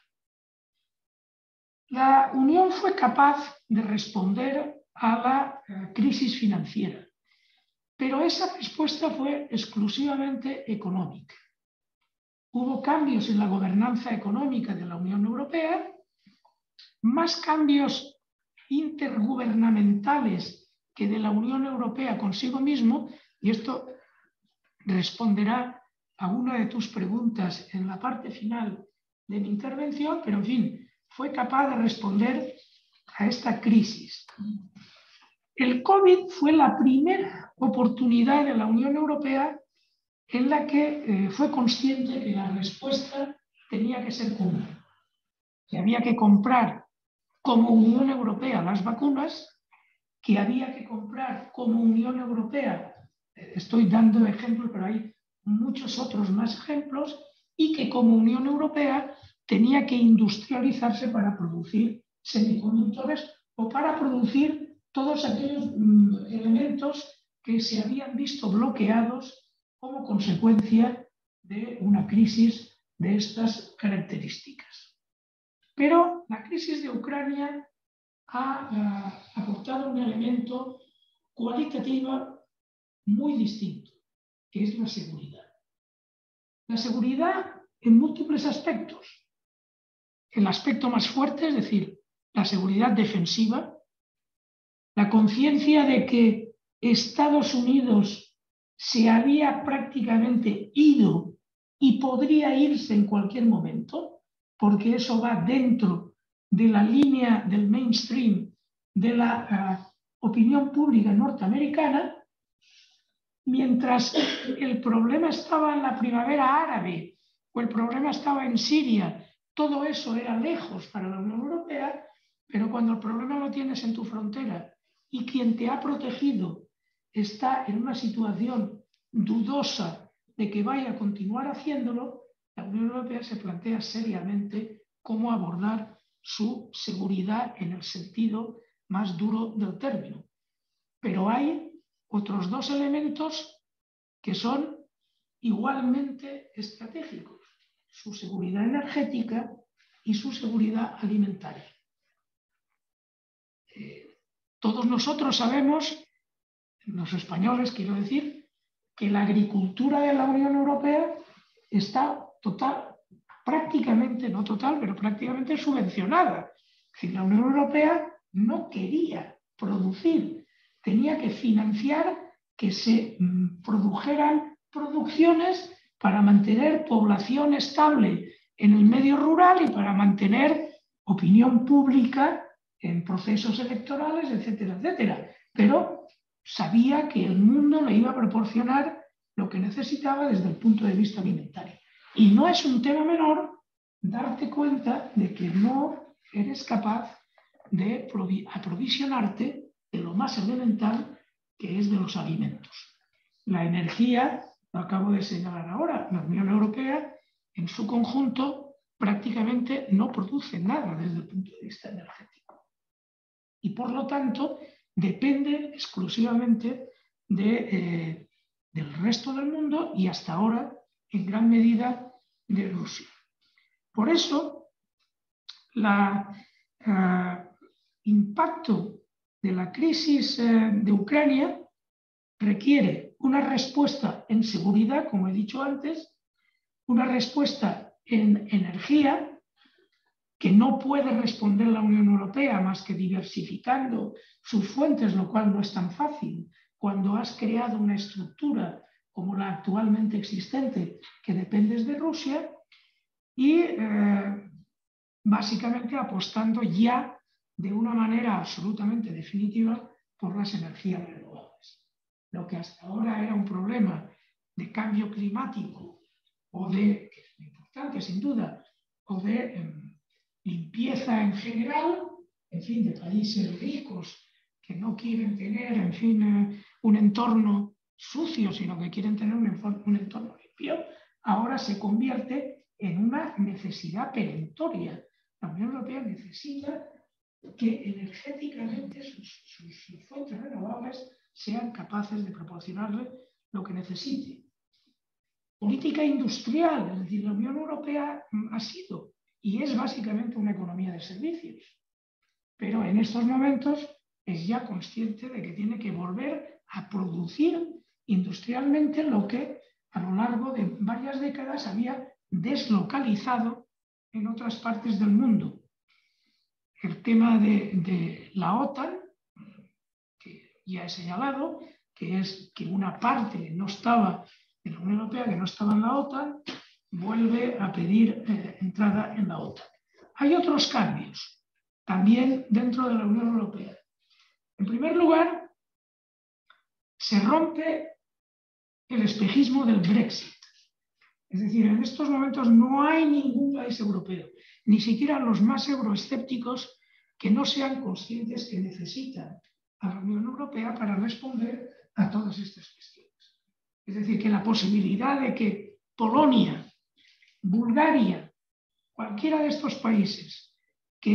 La Unión fue capaz de responder a la crisis financiera, pero esa respuesta fue exclusivamente económica. Hubo cambios en la gobernanza económica de la Unión Europea, más cambios intergubernamentales que de la Unión Europea consigo mismo, y esto responderá a una de tus preguntas en la parte final de mi intervención, pero en fin, fue capaz de responder a esta crisis. El COVID fue la primera oportunidad de la Unión Europea en la que fue consciente que la respuesta tenía que ser común. Que había que comprar como Unión Europea las vacunas, que había que comprar como Unión Europea, estoy dando ejemplos, pero hay muchos otros más ejemplos, y que como Unión Europea tenía que industrializarse para producir semiconductores o para producir todos aquellos elementos que se habían visto bloqueados como consecuencia de una crisis de estas características. Pero la crisis de Ucrania ha aportado un elemento cualitativo muy distinto, que es la seguridad. La seguridad en múltiples aspectos. El aspecto más fuerte, es decir, la seguridad defensiva, la conciencia de que Estados Unidos se había prácticamente ido y podría irse en cualquier momento, porque eso va dentro de la línea del mainstream de la opinión pública norteamericana, mientras el problema estaba en la primavera árabe o el problema estaba en Siria. Todo eso era lejos para la Unión Europea, pero cuando el problema lo tienes en tu frontera y quien te ha protegido está en una situación dudosa de que vaya a continuar haciéndolo, la Unión Europea se plantea seriamente cómo abordar su seguridad en el sentido más duro del término. Pero hay otros dos elementos que son igualmente estratégicos: su seguridad energética y su seguridad alimentaria. Todos nosotros sabemos, los españoles quiero decir, que la agricultura de la Unión Europea está prácticamente, no total, pero prácticamente subvencionada. Es decir, la Unión Europea no quería producir, tenía que financiar que se produjeran producciones para mantener población estable en el medio rural y para mantener opinión pública en procesos electorales, etcétera, etcétera. Pero sabía que el mundo le iba a proporcionar lo que necesitaba desde el punto de vista alimentario. Y no es un tema menor darte cuenta de que no eres capaz de aprovisionarte de lo más elemental, que es de los alimentos. La energía, lo acabo de señalar ahora, la Unión Europea en su conjunto prácticamente no produce nada desde el punto de vista energético. Y por lo tanto depende exclusivamente del resto del mundo y hasta ahora en gran medida de Rusia. Por eso el impacto de la crisis de Ucrania requiere una respuesta en seguridad, como he dicho antes, una respuesta en energía, que no puede responder la Unión Europea más que diversificando sus fuentes, lo cual no es tan fácil cuando has creado una estructura como la actualmente existente, que dependes de Rusia, y básicamente apostando ya de una manera absolutamente definitiva por las energías renovables. Lo que hasta ahora era un problema de cambio climático o de, que es muy importante sin duda, o de limpieza en general, en fin, de países ricos que no quieren tener, en fin, un entorno sucio, sino que quieren tener un entorno limpio, ahora se convierte en una necesidad perentoria. La Unión Europea necesita que energéticamente sus fuentes renovables sean capaces de proporcionarle lo que necesite. Política industrial, es decir, la Unión Europea ha sido y es básicamente una economía de servicios, pero en estos momentos es ya consciente de que tiene que volver a producir industrialmente lo que a lo largo de varias décadas había deslocalizado en otras partes del mundo. El tema de la OTAN, que ya he señalado, que es que una parte no estaba en la Unión Europea, que no estaba en la OTAN, vuelve a pedir entrada en la OTAN. Hay otros cambios también dentro de la Unión Europea. En primer lugar, se rompe el espejismo del Brexit. Es decir, en estos momentos no hay ningún país europeo, ni siquiera los más euroescépticos, que no sean conscientes que necesitan a la Unión Europea para responder a todas estas cuestiones. Es decir, que la posibilidad de que Polonia, Bulgaria, cualquiera de estos países que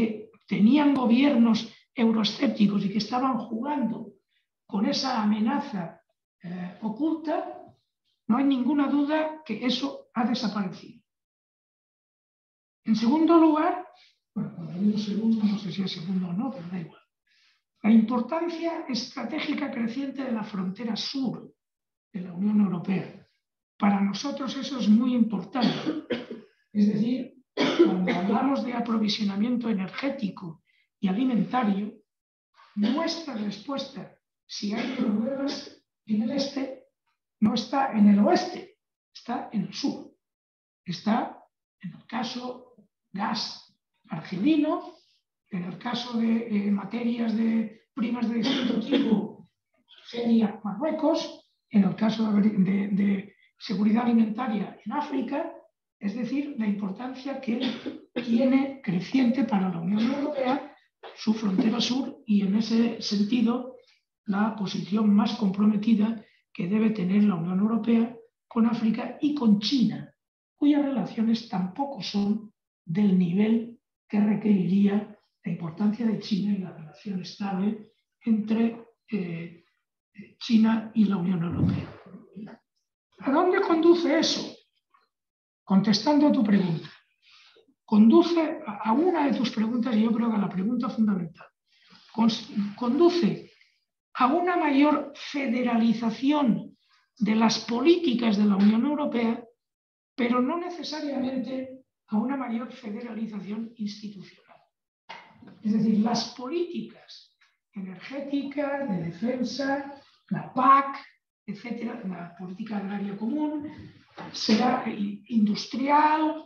tenían gobiernos euroescépticos y que estaban jugando con esa amenaza oculta, no hay ninguna duda que eso ha desaparecido. En segundo lugar, bueno, cuando digo segundo, no sé si es segundo o no, pero da igual. La importancia estratégica creciente de la frontera sur de la Unión Europea. Para nosotros eso es muy importante. Es decir, cuando hablamos de aprovisionamiento energético y alimentario, nuestra respuesta, si hay problemas en el este, no está en el oeste, está en el sur. Está, en el caso, gas argelino, en el caso de materias primas de distinto tipo, Argelia, Marruecos, en el caso de seguridad alimentaria en África, es decir, la importancia que tiene creciente para la Unión Europea su frontera sur y en ese sentido la posición más comprometida que debe tener la Unión Europea con África y con China, cuyas relaciones tampoco son del nivel que requeriría la importancia de China y la relación estable entre China y la Unión Europea. ¿A dónde conduce eso? Contestando a tu pregunta. Conduce a una de tus preguntas, y yo creo que a la pregunta fundamental. Conduce a una mayor federalización de las políticas de la Unión Europea, pero no necesariamente a una mayor federalización institucional. Es decir, las políticas energéticas, de defensa, la PAC, etcétera, la política agraria común, será industrial,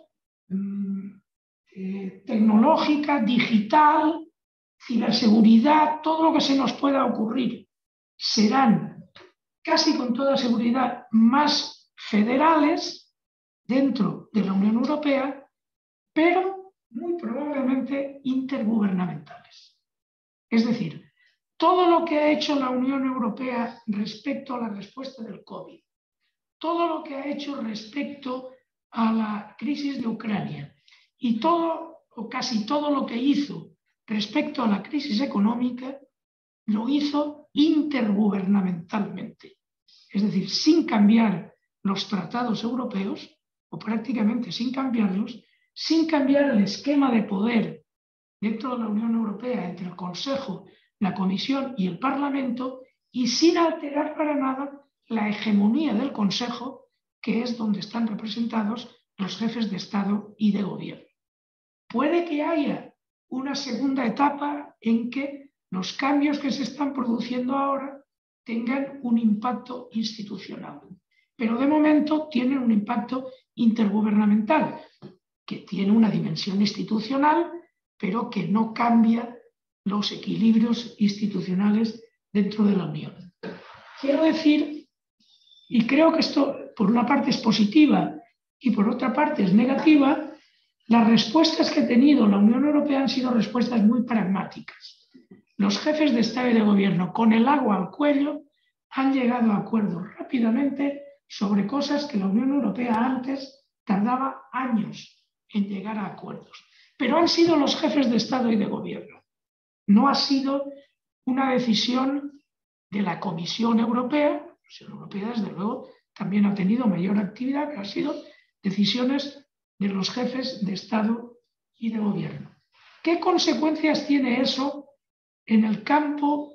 tecnológica, digital, ciberseguridad, todo lo que se nos pueda ocurrir, serán casi con toda seguridad más federales dentro de la Unión Europea, pero muy probablemente intergubernamentales. Es decir, todo lo que ha hecho la Unión Europea respecto a la respuesta del COVID, todo lo que ha hecho respecto a la crisis de Ucrania y todo o casi todo lo que hizo respecto a la crisis económica, lo hizo intergubernamentalmente. Es decir, sin cambiar los tratados europeos, o prácticamente sin cambiarlos, sin cambiar el esquema de poder dentro de la Unión Europea entre el Consejo, la Comisión y el Parlamento, y sin alterar para nada la hegemonía del Consejo, que es donde están representados los jefes de Estado y de Gobierno. Puede que haya una segunda etapa en que los cambios que se están produciendo ahora tengan un impacto institucional, pero de momento tienen un impacto intergubernamental, que tiene una dimensión institucional, pero que no cambia los equilibrios institucionales dentro de la Unión. Quiero decir, y creo que esto por una parte es positiva y por otra parte es negativa, las respuestas que ha tenido la Unión Europea han sido respuestas muy pragmáticas. Los jefes de Estado y de Gobierno, con el agua al cuello, han llegado a acuerdos rápidamente sobre cosas que la Unión Europea antes tardaba años en llegar a acuerdos. Pero han sido los jefes de Estado y de Gobierno. No ha sido una decisión de la Comisión Europea. La Comisión Europea, desde luego, también ha tenido mayor actividad, pero han sido decisiones de los jefes de Estado y de Gobierno. ¿Qué consecuencias tiene eso en el campo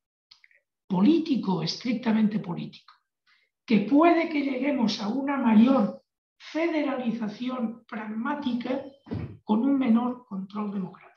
político, estrictamente político? Que puede que lleguemos a una mayor federalización pragmática con un menor control democrático.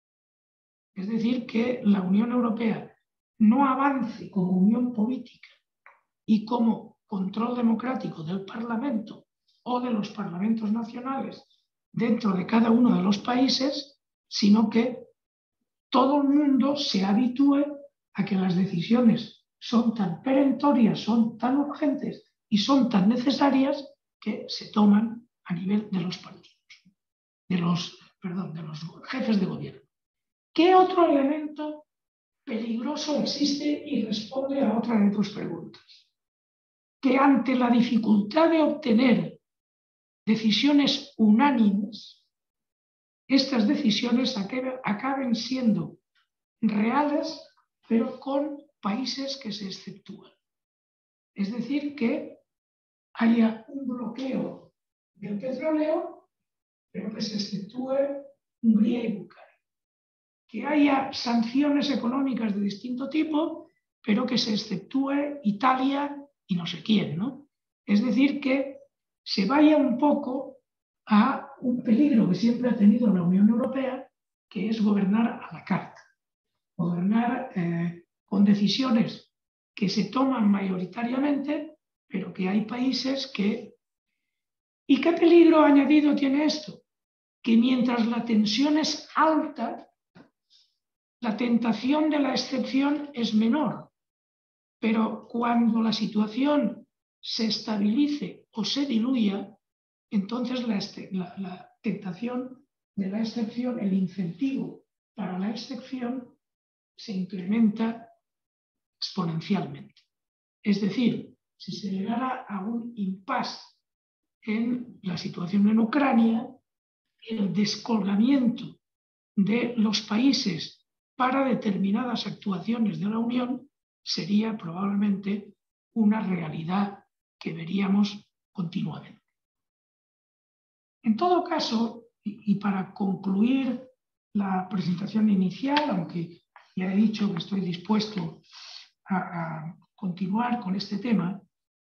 Es decir, que la Unión Europea no avance como unión política y como control democrático del Parlamento o de los parlamentos nacionales dentro de cada uno de los países, sino que todo el mundo se habitúe a que las decisiones son tan perentorias, son tan urgentes y son tan necesarias que se toman a nivel de los partidos, de los jefes de gobierno. ¿Qué otro elemento peligroso existe? Y responde a otra de tus preguntas. Que ante la dificultad de obtener decisiones unánimes, estas decisiones acaben siendo reales, pero con países que se exceptúan. Es decir, que haya un bloqueo del petróleo, pero que se exceptúe Hungría y Bulgaria. Que haya sanciones económicas de distinto tipo, pero que se exceptúe Italia y no sé quién, ¿no? Es decir, que se vaya un poco a un peligro que siempre ha tenido la Unión Europea, que es gobernar a la carta. Gobernar con decisiones que se toman mayoritariamente, pero que hay países que... ¿Y qué peligro añadido tiene esto? Que mientras la tensión es alta, la tentación de la excepción es menor. Pero cuando la situación se estabilice o se diluya, entonces la tentación de la excepción, el incentivo para la excepción, se incrementa exponencialmente. Es decir, si se llegara a un impasse en la situación en Ucrania, el descolgamiento de los países para determinadas actuaciones de la Unión sería probablemente una realidad que veríamos continuamente. En todo caso, y para concluir la presentación inicial, aunque ya he dicho que estoy dispuesto a continuar con este tema,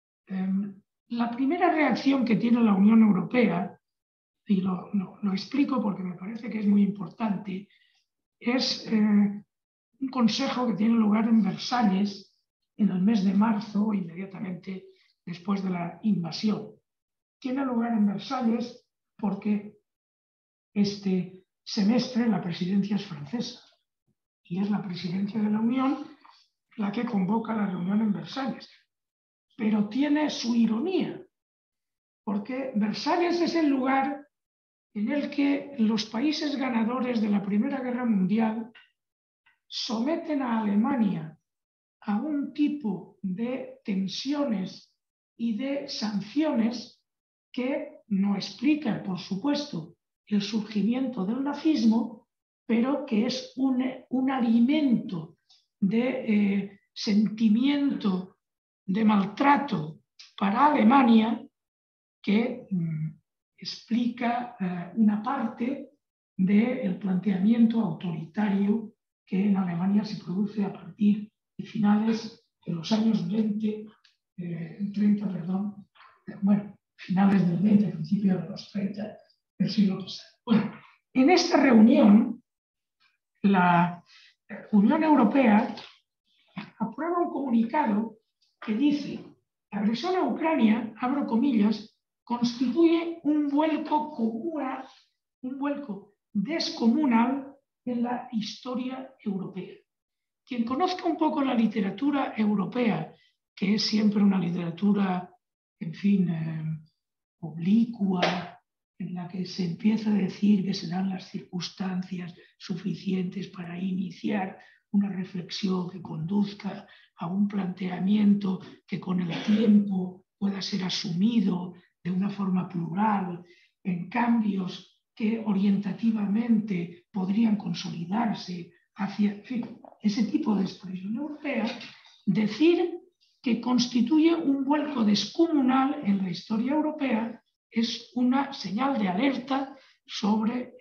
la primera reacción que tiene la Unión Europea, y lo explico porque me parece que es muy importante, es un consejo que tiene lugar en Versalles en el mes de marzo, inmediatamente después de la invasión. Tiene lugar en Versalles porque este semestre la presidencia es francesa y es la presidencia de la Unión la que convoca la reunión en Versalles. Pero tiene su ironía, porque Versalles es el lugar en el que los países ganadores de la Primera Guerra Mundial someten a Alemania a un tipo de tensiones y de sanciones que no explican, por supuesto, el surgimiento del nazismo, pero que es un alimento de sentimiento de maltrato para Alemania que explica una parte del planteamiento autoritario que en Alemania se produce a partir de finales de los años 30, finales del 20, principios de los 30 del siglo pasado. Bueno, en esta reunión, la Unión Europea aprueba un comunicado que dice: la agresión a Ucrania, abro comillas, constituye un vuelco descomunal en la historia europea. Quien conozca un poco la literatura europea, que es siempre una literatura, en fin, oblicua, en la que se empieza a decir que serán las circunstancias suficientes para iniciar una reflexión que conduzca a un planteamiento que con el tiempo pueda ser asumido de una forma plural, en cambios que orientativamente podrían consolidarse hacia, en fin, ese tipo de expresión europea, decir que constituye un vuelco descomunal en la historia europea es una señal de alerta sobre...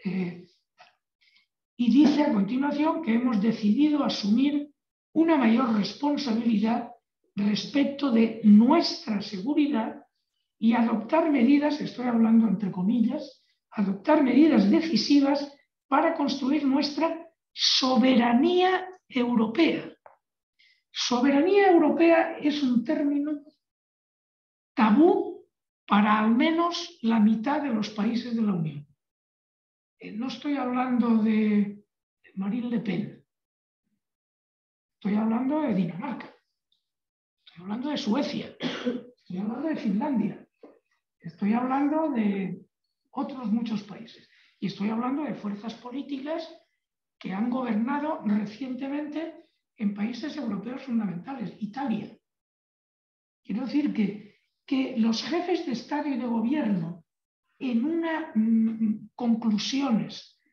y dice a continuación que hemos decidido asumir una mayor responsabilidad respecto de nuestra seguridad y adoptar medidas, estoy hablando entre comillas, adoptar medidas decisivas para construir nuestra soberanía europea. Soberanía europea es un término tabú para al menos la mitad de los países de la Unión. No estoy hablando de Marine Le Pen, estoy hablando de Dinamarca, estoy hablando de Suecia, estoy hablando de Finlandia, estoy hablando de otros muchos países y estoy hablando de fuerzas políticas que han gobernado recientemente en países europeos fundamentales, Italia. Quiero decir que los jefes de Estado y de Gobierno en unas conclusiones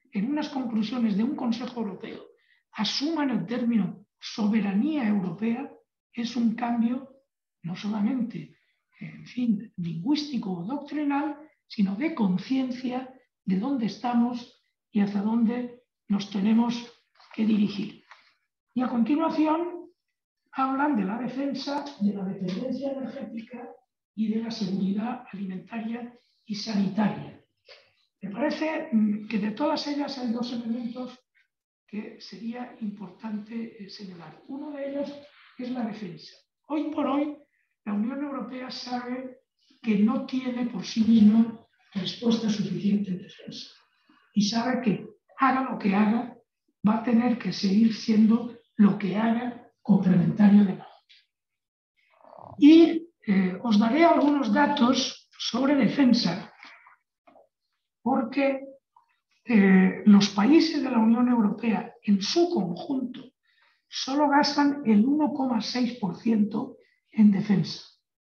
en unas conclusiones de un Consejo Europeo, asuman el término soberanía europea, es un cambio no solamente, en fin, lingüístico o doctrinal, sino de conciencia de dónde estamos y hacia dónde nos tenemos que dirigir. Y a continuación hablan de la defensa de la dependencia energética y de la seguridad alimentaria y sanitaria. Me parece que de todas ellas hay dos elementos que sería importante señalar. Uno de ellos es la defensa. Hoy por hoy, la Unión Europea sabe que no tiene por sí misma respuesta suficiente en defensa y sabe que haga lo que haga, va a tener que seguir siendo lo que haga complementario de la OTAN. Y os daré algunos datos sobre defensa porque los países de la Unión Europea en su conjunto solo gastan el 1,6% en defensa.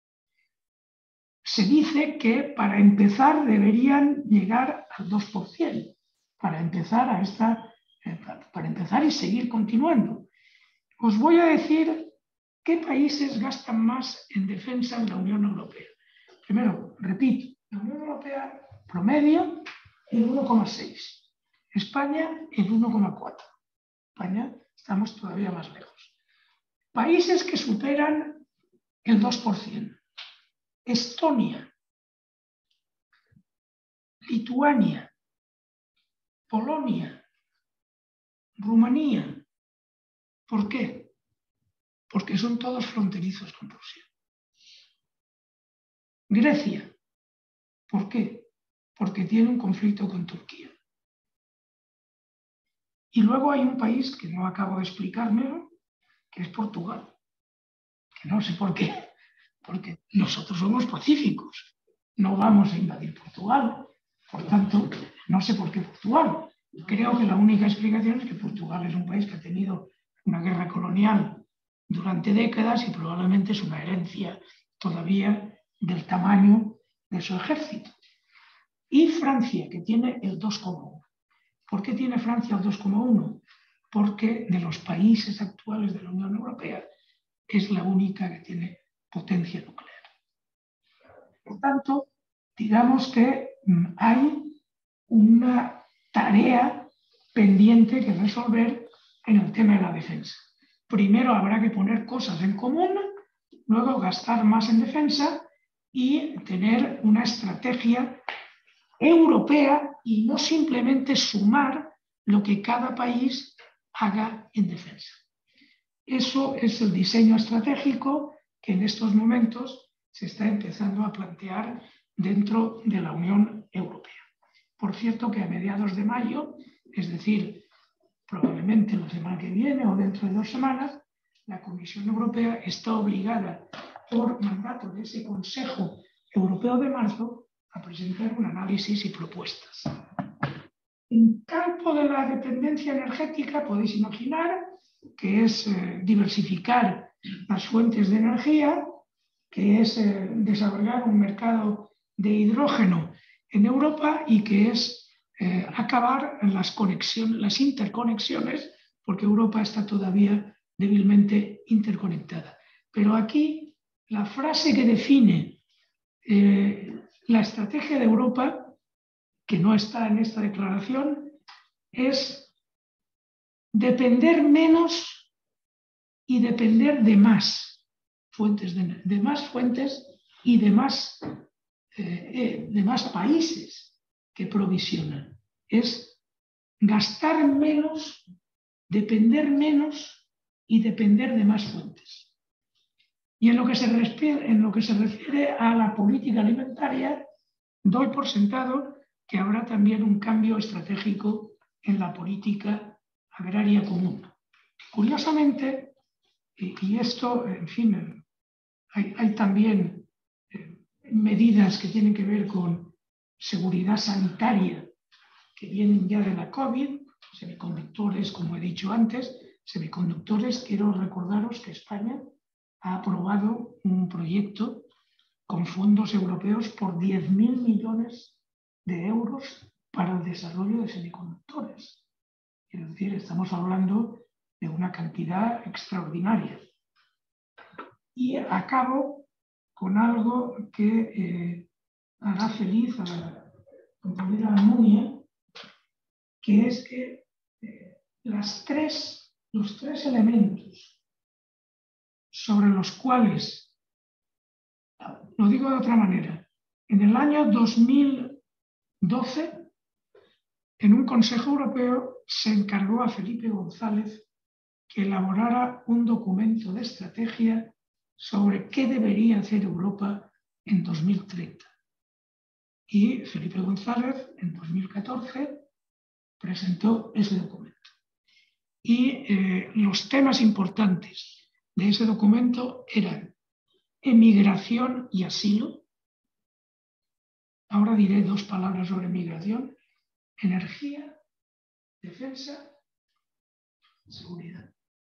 Se dice que para empezar deberían llegar al 2%, para empezar y seguir continuando. Os voy a decir qué países gastan más en defensa en la Unión Europea. Primero, repito, la Unión Europea promedio el 1,6%. España el 1,4%. España estamos todavía más lejos. Países que superan el 2%. Estonia, Lituania, Polonia, Rumanía. ¿Por qué? Porque son todos fronterizos con Rusia. Grecia. ¿Por qué? Porque tiene un conflicto con Turquía. Y luego hay un país que no acabo de explicármelo, que es Portugal. Que no sé por qué, porque nosotros somos pacíficos. No vamos a invadir Portugal. Por tanto, no sé por qué Portugal. Creo que la única explicación es que Portugal es un país que ha tenido una guerra colonial durante décadas y probablemente es una herencia todavía del tamaño de su ejército. Y Francia, que tiene el 2,1%. ¿Por qué tiene Francia el 2,1%? Porque de los países actuales de la Unión Europea es la única que tiene potencia nuclear. Por tanto, digamos que hay una tarea pendiente que resolver en el tema de la defensa. Primero habrá que poner cosas en común, luego gastar más en defensa y tener una estrategia europea y no simplemente sumar lo que cada país haga en defensa. Eso es el diseño estratégico que en estos momentos se está empezando a plantear dentro de la Unión Europea. Por cierto que a mediados de mayo, es decir, probablemente la semana que viene o dentro de 2 semanas, la Comisión Europea está obligada por mandato de ese Consejo Europeo de marzo a presentar un análisis y propuestas. En campo de la dependencia energética podéis imaginar que es diversificar las fuentes de energía, que es desarrollar un mercado de hidrógeno en Europa y que es acabar las interconexiones, porque Europa está todavía débilmente interconectada. Pero aquí la frase que define la estrategia de Europa, que no está en esta declaración, es depender menos y depender de más fuentes, de más fuentes y de más países que provisionan. Es gastar menos, depender menos y depender de más fuentes. Y en lo que se refiere a la política alimentaria, doy por sentado que habrá también un cambio estratégico en la política agraria común. Curiosamente, y esto, en fin, hay también medidas que tienen que ver con seguridad sanitaria que vienen ya de la COVID, semiconductores, como he dicho antes, semiconductores. Quiero recordaros que España ha aprobado un proyecto con fondos europeos por 10.000 millones de euros para el desarrollo de semiconductores. Es decir, estamos hablando de una cantidad extraordinaria. Y acabo con algo que hará feliz a la compañera Almunia, que es que los tres elementos sobre los cuales, lo digo de otra manera, en el año 2012, en un Consejo Europeo se encargó a Felipe González que elaborara un documento de estrategia sobre qué debería hacer Europa en 2030. Y Felipe González, en 2014, presentó ese documento. Y los temas importantes de ese documento eran emigración y asilo. Ahora diré dos palabras sobre migración. Energía, defensa, seguridad.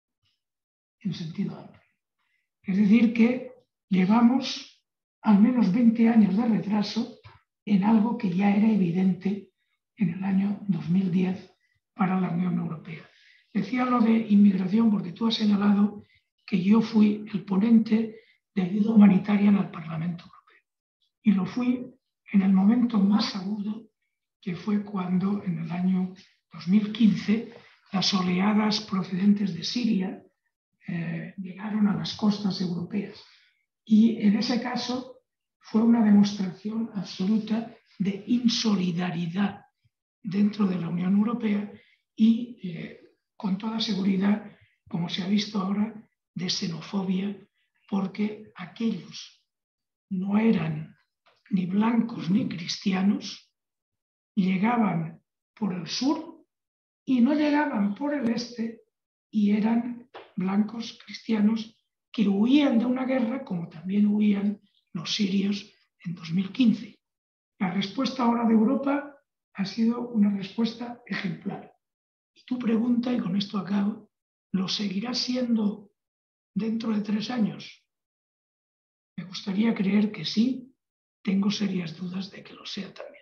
En sentido amplio. Es decir, que llevamos al menos 20 años de retraso en algo que ya era evidente en el año 2010 para la Unión Europea. Decía lo de inmigración porque tú has señalado que yo fui el ponente de ayuda humanitaria en el Parlamento Europeo. Y lo fui en el momento más agudo, que fue cuando en el año 2015 las oleadas procedentes de Siria llegaron a las costas europeas. Y en ese caso fue una demostración absoluta de insolidaridad dentro de la Unión Europea y con toda seguridad, como se ha visto ahora, de xenofobia, porque aquellos no eran ni blancos ni cristianos, llegaban por el sur y no llegaban por el este y eran blancos cristianos que huían de una guerra como también huían los sirios en 2015. La respuesta ahora de Europa ha sido una respuesta ejemplar. Y tu pregunta, y con esto acabo, ¿lo seguirá siendo dentro de 3 años? Me gustaría creer que sí, tengo serias dudas de que lo sea también.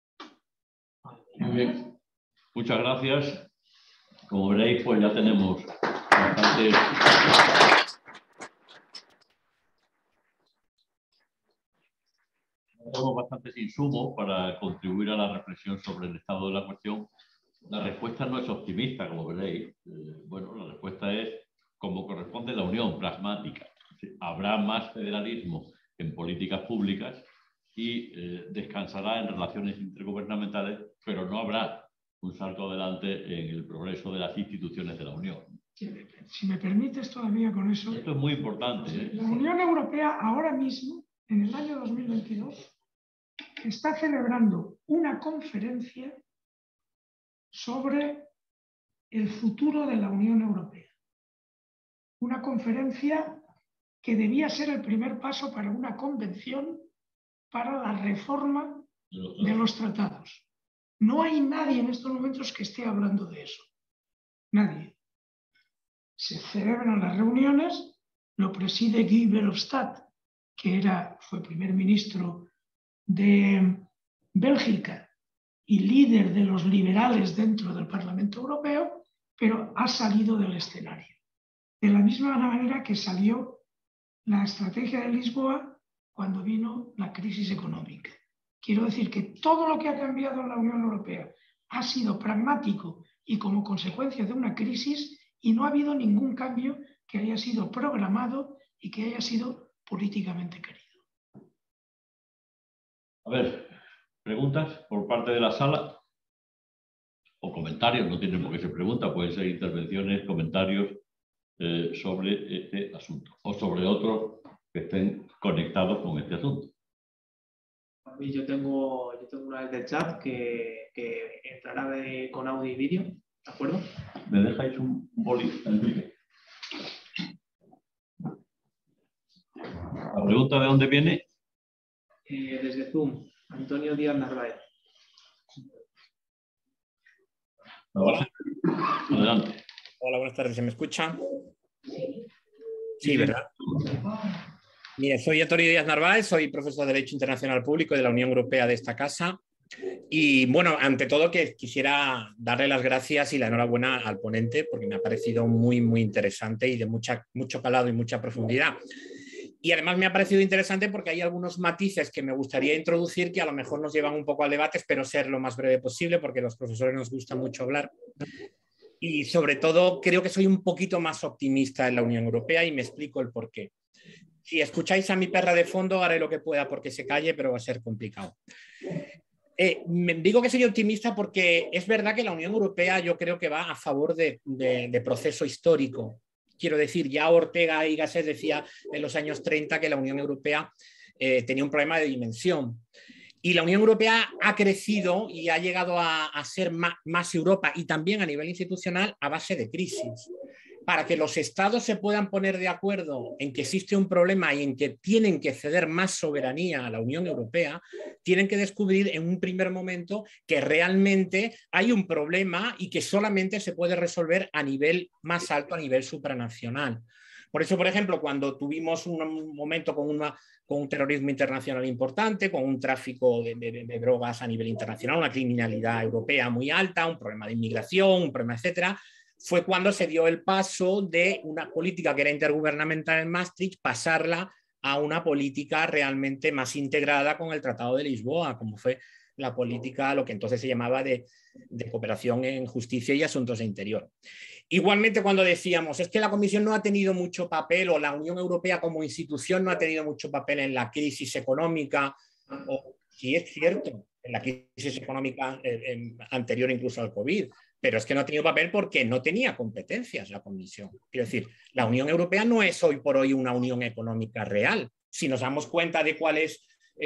Muy bien, muchas gracias. Como veréis, pues ya tenemos bastantes insumos para contribuir a la reflexión sobre el estado de la cuestión. La respuesta no es optimista, como veréis. Bueno, la respuesta es como corresponde la Unión, pragmática. Habrá más federalismo en políticas públicas y descansará en relaciones intergubernamentales, pero no habrá un salto adelante en el progreso de las instituciones de la Unión. Si me permites todavía con eso. Esto es muy importante. La Unión Europea ahora mismo, en el año 2022, está celebrando una conferencia sobre el futuro de la Unión Europea. Una conferencia que debía ser el primer paso para una convención para la reforma de los tratados. No hay nadie en estos momentos que esté hablando de eso. Nadie. Se celebran las reuniones, lo preside Guy Verhofstadt, que fue primer ministro de Bélgica y líder de los liberales dentro del Parlamento Europeo, pero ha salido del escenario. De la misma manera que salió la estrategia de Lisboa cuando vino la crisis económica. Quiero decir que todo lo que ha cambiado en la Unión Europea ha sido pragmático y como consecuencia de una crisis y no ha habido ningún cambio que haya sido programado y que haya sido políticamente querido. A ver, preguntas por parte de la sala o comentarios, no tienen por qué ser preguntas, pueden ser intervenciones, comentarios sobre este asunto o sobre otros que estén conectados con este asunto. Yo tengo una vez del chat que entrará con audio y vídeo, ¿de acuerdo? ¿Me dejáis un boli, Enrique? La pregunta de dónde viene. Desde Zoom, Antonio Díaz Narváez. Hola. Adelante. Hola, buenas tardes. ¿Se me escucha? Sí, ¿verdad? Mire, soy Antonio Díaz Narváez, soy profesor de Derecho Internacional Público de la Unión Europea de esta casa Y bueno, ante todo que quisiera darle las gracias y la enhorabuena al ponente porque me ha parecido muy, muy interesante y de mucho calado y mucha profundidad. Y además me ha parecido interesante porque hay algunos matices que me gustaría introducir que a lo mejor nos llevan un poco al debate, espero ser lo más breve posible porque a los profesores nos gusta mucho hablar. Y sobre todo creo que soy un poquito más optimista en la Unión Europea y me explico el porqué. Si escucháis a mi perra de fondo, haré lo que pueda porque se calle, pero va a ser complicado. Digo que soy optimista porque es verdad que la Unión Europea yo creo que va a favor de proceso histórico. Quiero decir, ya Ortega y Gasset decía en los años 30 que la Unión Europea tenía un problema de dimensión. Y la Unión Europea ha crecido y ha llegado a ser más Europa y también a nivel institucional a base de crisis. Para que los estados se puedan poner de acuerdo en que existe un problema y en que tienen que ceder más soberanía a la Unión Europea, tienen que descubrir en un primer momento que realmente hay un problema y que solamente se puede resolver a nivel más alto, a nivel supranacional. Por eso, por ejemplo, cuando tuvimos un momento con un terrorismo internacional importante, con un tráfico de drogas a nivel internacional, una criminalidad europea muy alta, un problema de inmigración, un problema, etcétera, fue cuando se dio el paso de una política que era intergubernamental en Maastricht, pasarla a una política realmente más integrada con el Tratado de Lisboa, como fue la política, lo que entonces se llamaba de cooperación en justicia y asuntos de interior. Igualmente cuando decíamos, es que la Comisión no ha tenido mucho papel o la Unión Europea como institución no ha tenido mucho papel en la crisis económica, o sí es cierto, en la crisis económica anterior incluso al COVID, pero es que no ha tenido papel porque no tenía competencias la Comisión. Quiero decir, la Unión Europea no es hoy por hoy una unión económica real. Si nos damos cuenta de cuál es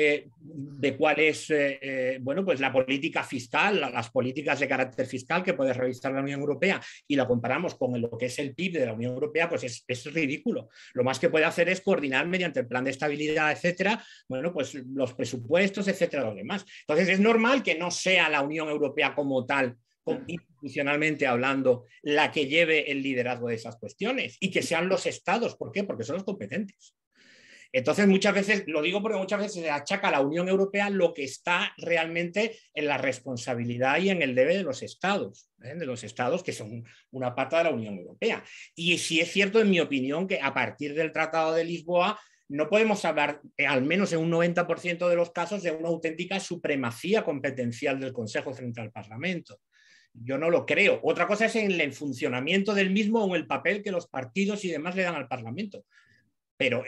bueno, pues la política fiscal, las políticas de carácter fiscal que puede realizar la Unión Europea y la comparamos con lo que es el PIB de la Unión Europea, pues es ridículo. Lo más que puede hacer es coordinar mediante el plan de estabilidad, etcétera, bueno, pues los presupuestos, etcétera, los demás. Entonces es normal que no sea la Unión Europea como tal, institucionalmente hablando, la que lleve el liderazgo de esas cuestiones y que sean los estados. ¿Por qué? Porque son los competentes. Entonces, muchas veces, lo digo porque muchas veces se achaca a la Unión Europea lo que está realmente en la responsabilidad y en el deber de los estados que son una pata de la Unión Europea. Y sí es cierto, en mi opinión, que a partir del Tratado de Lisboa no podemos hablar, al menos en un 90% de los casos, de una auténtica supremacía competencial del Consejo frente al Parlamento. Yo no lo creo. Otra cosa es en el funcionamiento del mismo o en el papel que los partidos y demás le dan al Parlamento. Pero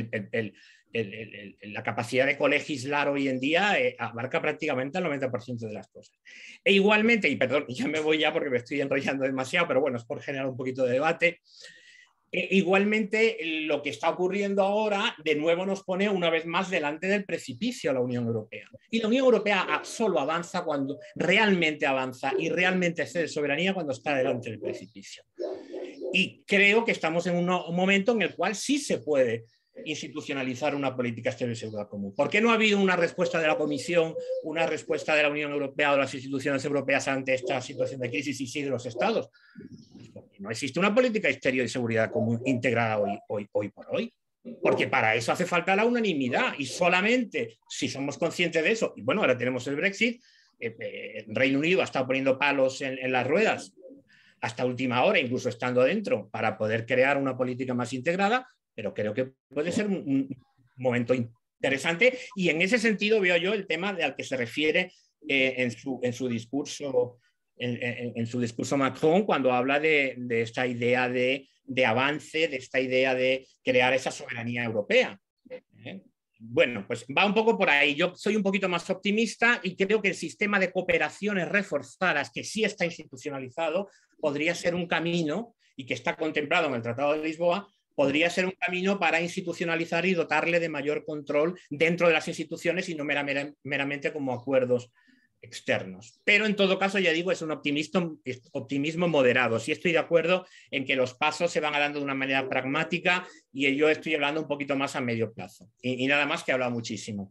la capacidad de colegislar hoy en día abarca prácticamente el 90% de las cosas. E igualmente, y perdón, ya me voy ya porque me estoy enrollando demasiado, pero bueno, es por generar un poquito de debate. Igualmente, lo que está ocurriendo ahora, de nuevo nos pone una vez más delante del precipicio a la Unión Europea. Y la Unión Europea solo avanza cuando realmente avanza y realmente cede soberanía cuando está delante del precipicio. Y creo que estamos en un momento en el cual sí se puede institucionalizar una política exterior y seguridad común. ¿Por qué no ha habido una respuesta de la Comisión, una respuesta de la Unión Europea o de las instituciones europeas ante esta situación de crisis y sí de los Estados? Pues porque no existe una política exterior y seguridad común integrada hoy por hoy. Porque para eso hace falta la unanimidad y solamente si somos conscientes de eso, y bueno, ahora tenemos el Brexit, el Reino Unido ha estado poniendo palos en las ruedas hasta última hora, incluso estando dentro, para poder crear una política más integrada, pero creo que puede ser un momento interesante y en ese sentido veo yo el tema al que se refiere en su discurso Macron cuando habla de esta idea de avance, de esta idea de crear esa soberanía europea. Bueno, pues va un poco por ahí. Yo soy un poquito más optimista y creo que el sistema de cooperaciones reforzadas, que sí está institucionalizado, podría ser un camino, y que está contemplado en el Tratado de Lisboa, podría ser un camino para institucionalizar y dotarle de mayor control dentro de las instituciones y no meramente como acuerdos externos. Pero en todo caso, ya digo, es un optimismo moderado. Sí estoy de acuerdo en que los pasos se van dando de una manera pragmática y yo estoy hablando un poquito más a medio plazo. Y nada más, que he hablado muchísimo.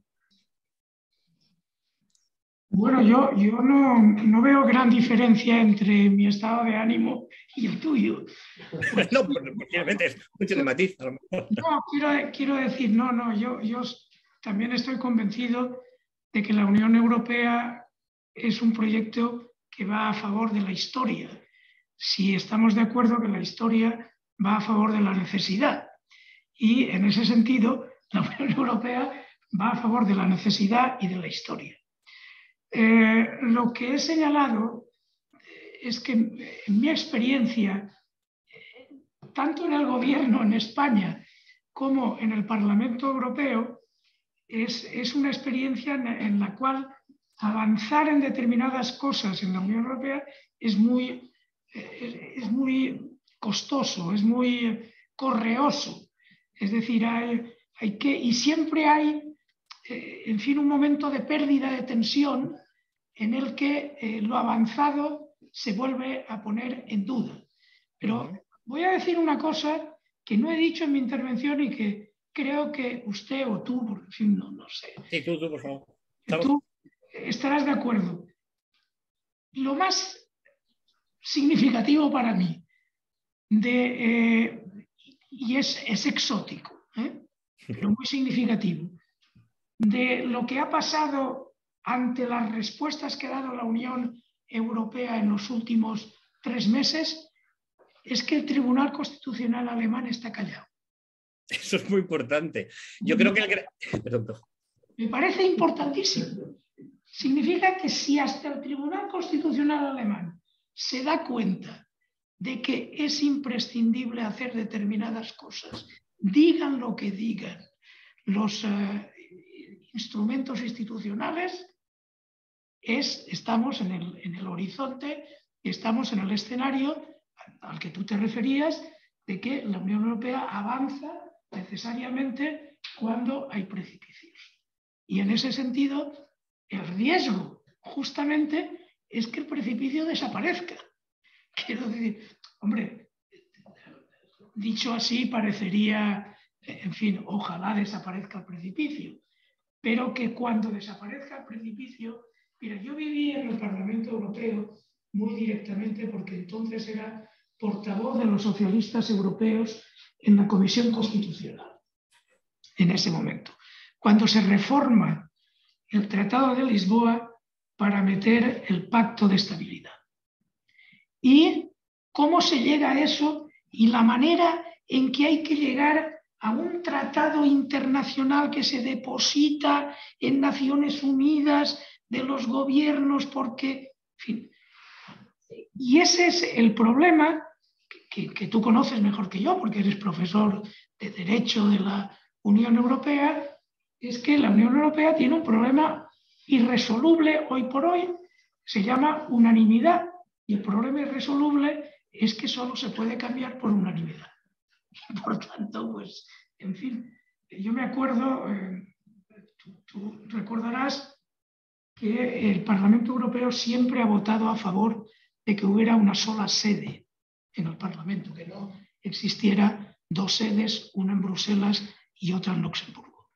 Bueno, yo no veo gran diferencia entre mi estado de ánimo y el tuyo. No, posiblemente es mucho de matiz. No, quiero decir, yo también estoy convencido de que la Unión Europea es un proyecto que va a favor de la historia, si estamos de acuerdo que la historia va a favor de la necesidad. Y en ese sentido, la Unión Europea va a favor de la necesidad y de la historia. Lo que he señalado es que en mi experiencia, tanto en el gobierno en España como en el Parlamento Europeo, es una experiencia en la cual avanzar en determinadas cosas en la Unión Europea es muy costoso, es muy correoso. Es decir, y siempre hay, en fin, un momento de pérdida de tensión en el que lo avanzado se vuelve a poner en duda. Pero voy a decir una cosa que no he dicho en mi intervención y que creo que usted o tú, por fin, no sé. Sí, tú, por favor. Tú estarás de acuerdo. Lo más significativo para mí, y es exótico, pero muy significativo, de lo que ha pasado ante las respuestas que ha dado la Unión Europea en los últimos 3 meses, es que el Tribunal Constitucional alemán está callado. Eso es muy importante. Yo creo que... Perdón. Me parece importantísimo. Significa que si hasta el Tribunal Constitucional alemán se da cuenta de que es imprescindible hacer determinadas cosas, digan lo que digan los instrumentos institucionales, estamos en el horizonte, estamos en el escenario al que tú te referías, de que la Unión Europea avanza necesariamente cuando hay precipicios. Y en ese sentido, el riesgo justamente es que el precipicio desaparezca. Quiero decir, hombre, dicho así parecería, en fin, ojalá desaparezca el precipicio, pero que cuando desaparezca el precipicio, mira, yo viví en el Parlamento Europeo muy directamente porque entonces era portavoz de los socialistas europeos en la Comisión Constitucional, en ese momento, cuando se reforma el Tratado de Lisboa para meter el Pacto de Estabilidad. Y cómo se llega a eso y la manera en que hay que llegar a un tratado internacional que se deposita en Naciones Unidas de los gobiernos, porque, en fin. Y ese es el problema que tú conoces mejor que yo, porque eres profesor de Derecho de la Unión Europea, es que la Unión Europea tiene un problema irresoluble hoy por hoy, se llama unanimidad, y el problema irresoluble es que solo se puede cambiar por unanimidad. Por tanto, pues, en fin, yo me acuerdo, tú recordarás que el Parlamento Europeo siempre ha votado a favor de que hubiera una sola sede en el Parlamento, que no existiera 2 sedes, una en Bruselas y otra en Luxemburgo,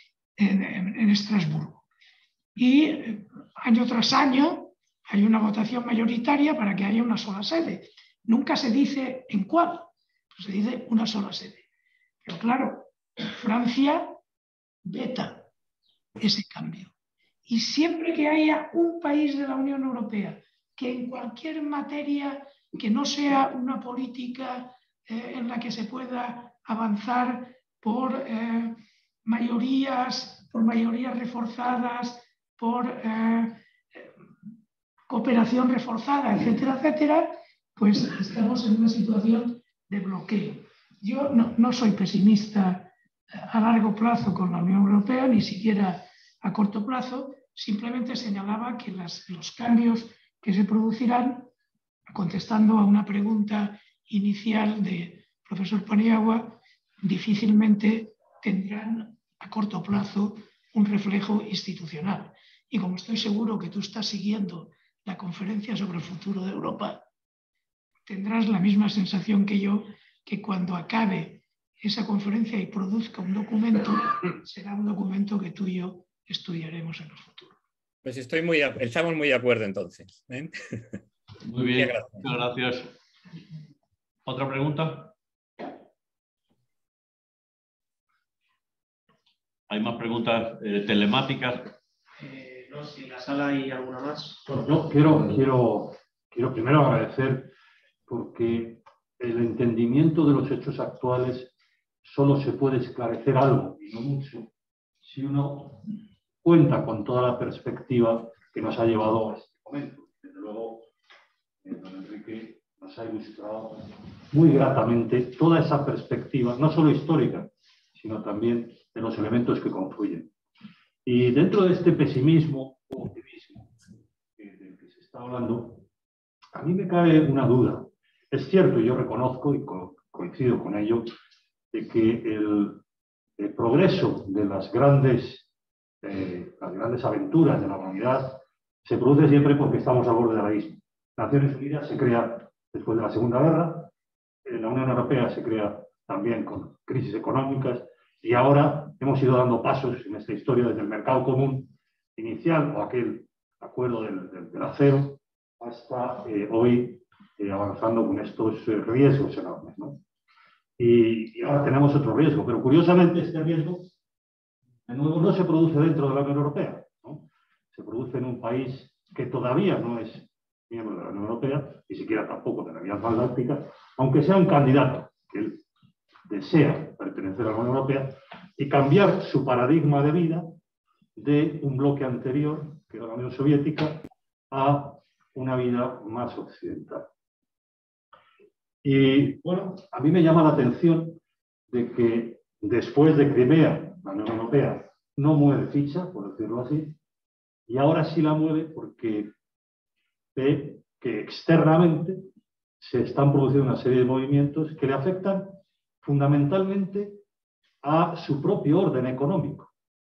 en Estrasburgo. Y año tras año hay una votación mayoritaria para que haya una sola sede. Nunca se dice en cuál, se dice una sola sede. Pero claro, Francia veta ese cambio. Y siempre que haya un país de la Unión Europea que en cualquier materia que no sea una política en la que se pueda avanzar por mayorías reforzadas, por cooperación reforzada, etcétera, etcétera, pues estamos en una situación de bloqueo. Yo no soy pesimista a largo plazo con la Unión Europea, ni siquiera a corto plazo, simplemente señalaba que los cambios que se producirán, contestando a una pregunta inicial de profesor Paniagua, difícilmente tendrán a corto plazo un reflejo institucional. Y como estoy seguro que tú estás siguiendo la conferencia sobre el futuro de Europa, tendrás la misma sensación que yo, que cuando acabe esa conferencia y produzca un documento, será un documento que tú y yo estudiaremos en el futuro. Pues estamos muy de acuerdo entonces. Muy bien, muchas gracias. ¿Otra pregunta? ¿Hay más preguntas telemáticas? No, si en la sala hay alguna más. Bueno, yo quiero primero agradecer, porque el entendimiento de los hechos actuales solo se puede esclarecer algo, y no mucho, si uno cuenta con toda la perspectiva que nos ha llevado a este momento. Desde luego, don Enrique nos ha ilustrado muy gratamente toda esa perspectiva, no solo histórica, sino también de los elementos que confluyen. Y dentro de este pesimismo o optimismo del que se está hablando, a mí me cabe una duda. Es cierto, yo reconozco y coincido con ello, de que el progreso de las grandes aventuras de la humanidad se produce siempre porque estamos al borde del abismo. Naciones Unidas se crea después de la Segunda Guerra, la Unión Europea se crea también con crisis económicas, y ahora hemos ido dando pasos en esta historia desde el mercado común inicial o aquel acuerdo del acero hasta hoy avanzando con estos riesgos enormes, ¿no? Y ahora tenemos otro riesgo, pero curiosamente este riesgo de nuevo no se produce dentro de la Unión Europea, ¿no? Se produce en un país que todavía no es miembro de la Unión Europea, ni siquiera tampoco de la Alianza Atlántica, aunque sea un candidato que él desea pertenecer a la Unión Europea y cambiar su paradigma de vida de un bloque anterior, que era la Unión Soviética, a una vida más occidental. Y bueno, a mí me llama la atención de que después de Crimea, la Unión Europea no mueve ficha, por decirlo así, y ahora sí la mueve porque ve que externamente se están produciendo una serie de movimientos que le afectan fundamentalmente a su propio orden económico.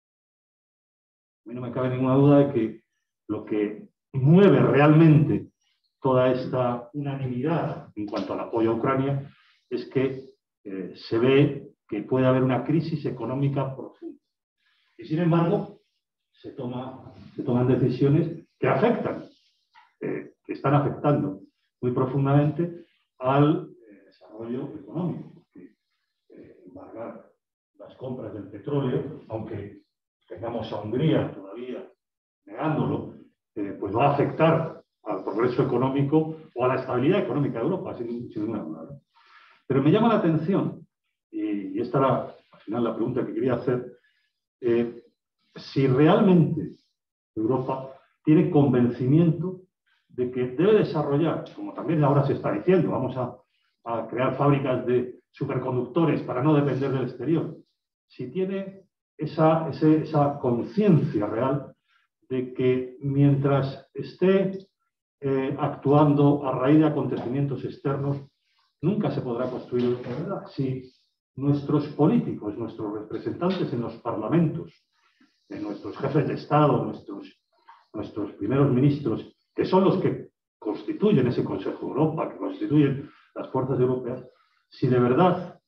A mí no me cabe ninguna duda de que lo que mueve realmente toda esta unanimidad en cuanto al apoyo a Ucrania es que se ve que puede haber una crisis económica profunda. Y sin embargo, se toman decisiones que afectan, que están afectando muy profundamente al desarrollo económico. Embargar las compras del petróleo, aunque tengamos a Hungría todavía negándolo, pues va a afectar al progreso económico o a la estabilidad económica de Europa, sin ninguna duda. Pero me llama la atención, y esta era al final la pregunta que quería hacer, si realmente Europa tiene convencimiento de que debe desarrollar, como también ahora se está diciendo, vamos a crear fábricas de superconductores para no depender del exterior, si tiene esa conciencia real de que mientras esté actuando a raíz de acontecimientos externos, nunca se podrá construir Europa, ¿verdad? Si nuestros políticos, nuestros representantes en los parlamentos, nuestros jefes de Estado, nuestros primeros ministros, que son los que constituyen ese Consejo de Europa, que constituyen las fuerzas europeas, si de verdad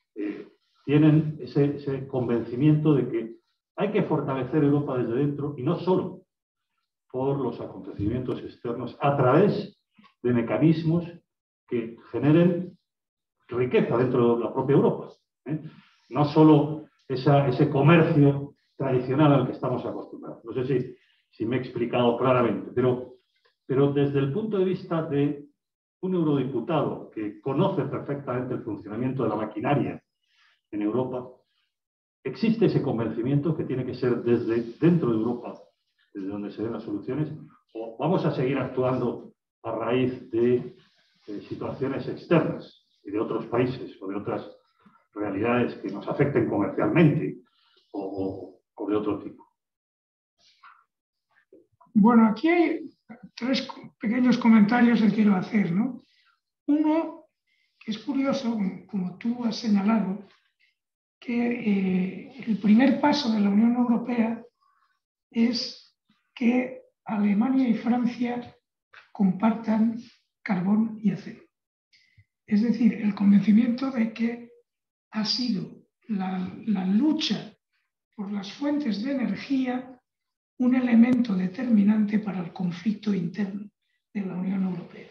tienen ese convencimiento de que hay que fortalecer Europa desde dentro y no solo por los acontecimientos externos, a través de mecanismos que generen riqueza dentro de la propia Europa. No solo ese comercio tradicional al que estamos acostumbrados. No sé si me he explicado claramente, pero desde el punto de vista de un eurodiputado que conoce perfectamente el funcionamiento de la maquinaria en Europa, existe ese convencimiento que tiene que ser desde dentro de Europa, desde donde se den las soluciones, o vamos a seguir actuando a raíz de situaciones externas y de otros países o de otras realidades que nos afecten comercialmente o de otro tipo. Bueno, aquí hay tres pequeños comentarios que quiero hacer, ¿no? Uno, que es curioso, como tú has señalado, que el primer paso de la Unión Europea es que Alemania y Francia compartan carbón y acero. Es decir, el convencimiento de que ha sido la lucha por las fuentes de energía un elemento determinante para el conflicto interno de la Unión Europea.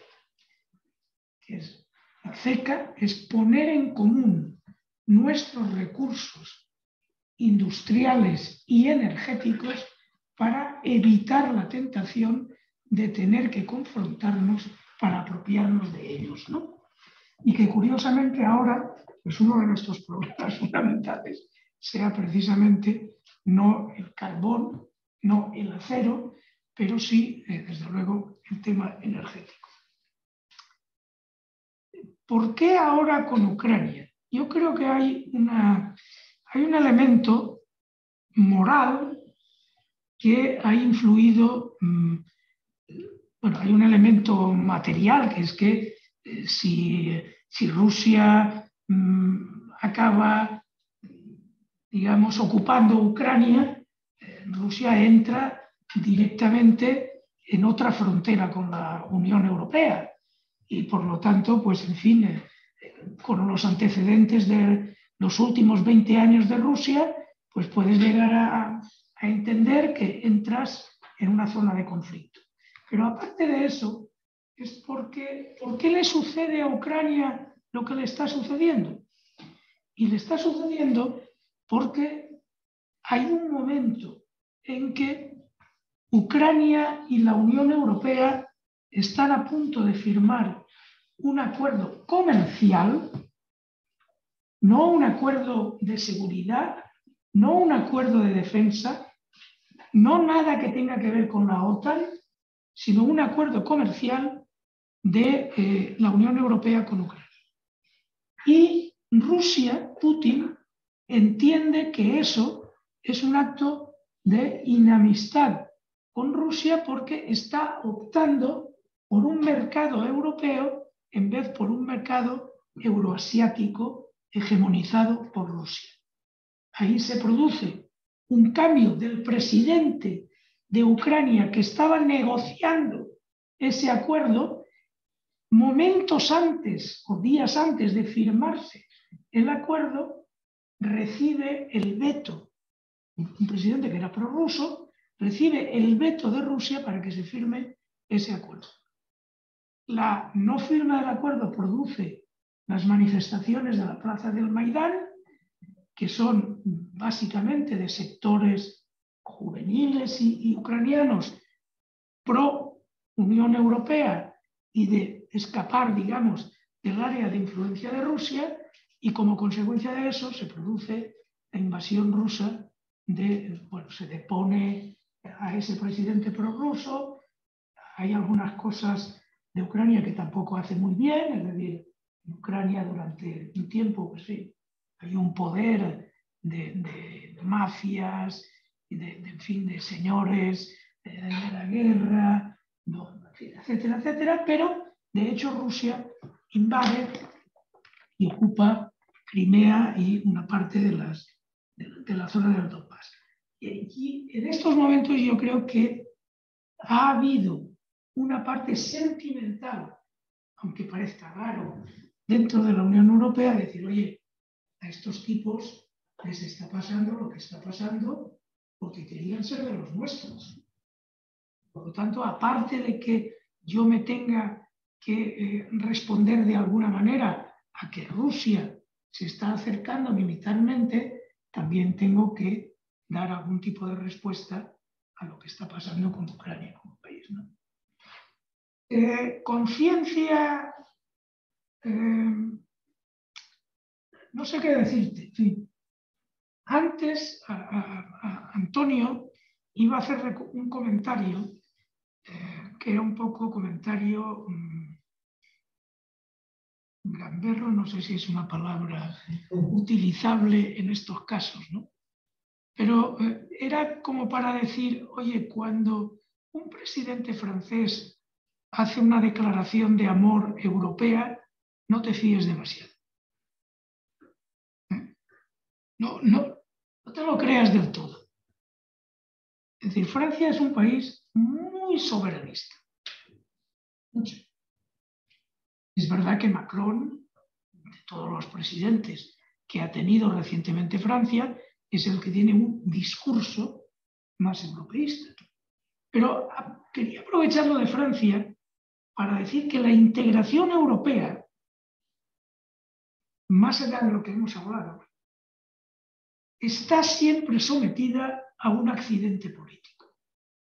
La CECA es poner en común nuestros recursos industriales y energéticos para para evitar la tentación de tener que confrontarnos para apropiarnos de ellos, ¿no? Y que curiosamente ahora, pues uno de nuestros problemas fundamentales sea precisamente no el carbón, no el acero, pero sí, desde luego, el tema energético. ¿Por qué ahora con Ucrania? Yo creo que hay un elemento moral que ha influido, bueno, hay un elemento material, que es que si Rusia acaba, digamos, ocupando Ucrania, Rusia entra directamente en otra frontera con la Unión Europea y por lo tanto, pues en fin, con los antecedentes de los últimos 20 años de Rusia, pues puedes llegar a entender que entras en una zona de conflicto. Pero aparte de eso, es ¿por qué le sucede a Ucrania lo que le está sucediendo? Y le está sucediendo porque hay un momento en que Ucrania y la Unión Europea están a punto de firmar un acuerdo comercial, no un acuerdo de seguridad, no un acuerdo de defensa, no nada que tenga que ver con la OTAN, sino un acuerdo comercial de la Unión Europea con Ucrania. Y Rusia, Putin, entiende que eso es un acto de inamistad con Rusia porque está optando por un mercado europeo en vez por un mercado euroasiático hegemonizado por Rusia. Ahí se produce un cambio del presidente de Ucrania que estaba negociando ese acuerdo. Momentos antes o días antes de firmarse el acuerdo, recibe el veto, un presidente que era prorruso, recibe el veto de Rusia para que se firme ese acuerdo. La no firma del acuerdo produce las manifestaciones de la plaza del Maidán, que son básicamente de sectores juveniles y ucranianos pro Unión Europea y de escapar, digamos, del área de influencia de Rusia, y como consecuencia de eso se produce la invasión rusa, se depone a ese presidente prorruso. Hay algunas cosas de Ucrania que tampoco hace muy bien, es decir, en Ucrania durante un tiempo, pues sí, hay un poder de mafias, en fin, de señores de la guerra, etcétera, etcétera, pero de hecho Rusia invade y ocupa Crimea y una parte de la zona del Donbass. Y en estos momentos yo creo que ha habido una parte sentimental, aunque parezca raro, dentro de la Unión Europea, decir, oye, a estos tipos les está pasando lo que está pasando porque querían ser de los nuestros. Por lo tanto, aparte de que yo me tenga que responder de alguna manera a que Rusia se está acercando militarmente, también tengo que dar algún tipo de respuesta a lo que está pasando con Ucrania como país, ¿no? Conciencia, no sé qué decirte. En fin. Antes, Antonio iba a hacer un comentario que era un poco comentario gamberro, no sé si es una palabra utilizable en estos casos, ¿no? Pero era como para decir, oye, cuando un presidente francés hace una declaración de amor europea, no te fíes demasiado. No te lo creas del todo. Es decir, Francia es un país muy soberanista. Mucho. Es verdad que Macron, de todos los presidentes que ha tenido recientemente Francia, es el que tiene un discurso más europeísta. Pero quería aprovechar lo de Francia para decir que la integración europea, más allá de lo que hemos hablado, está siempre sometida a un accidente político.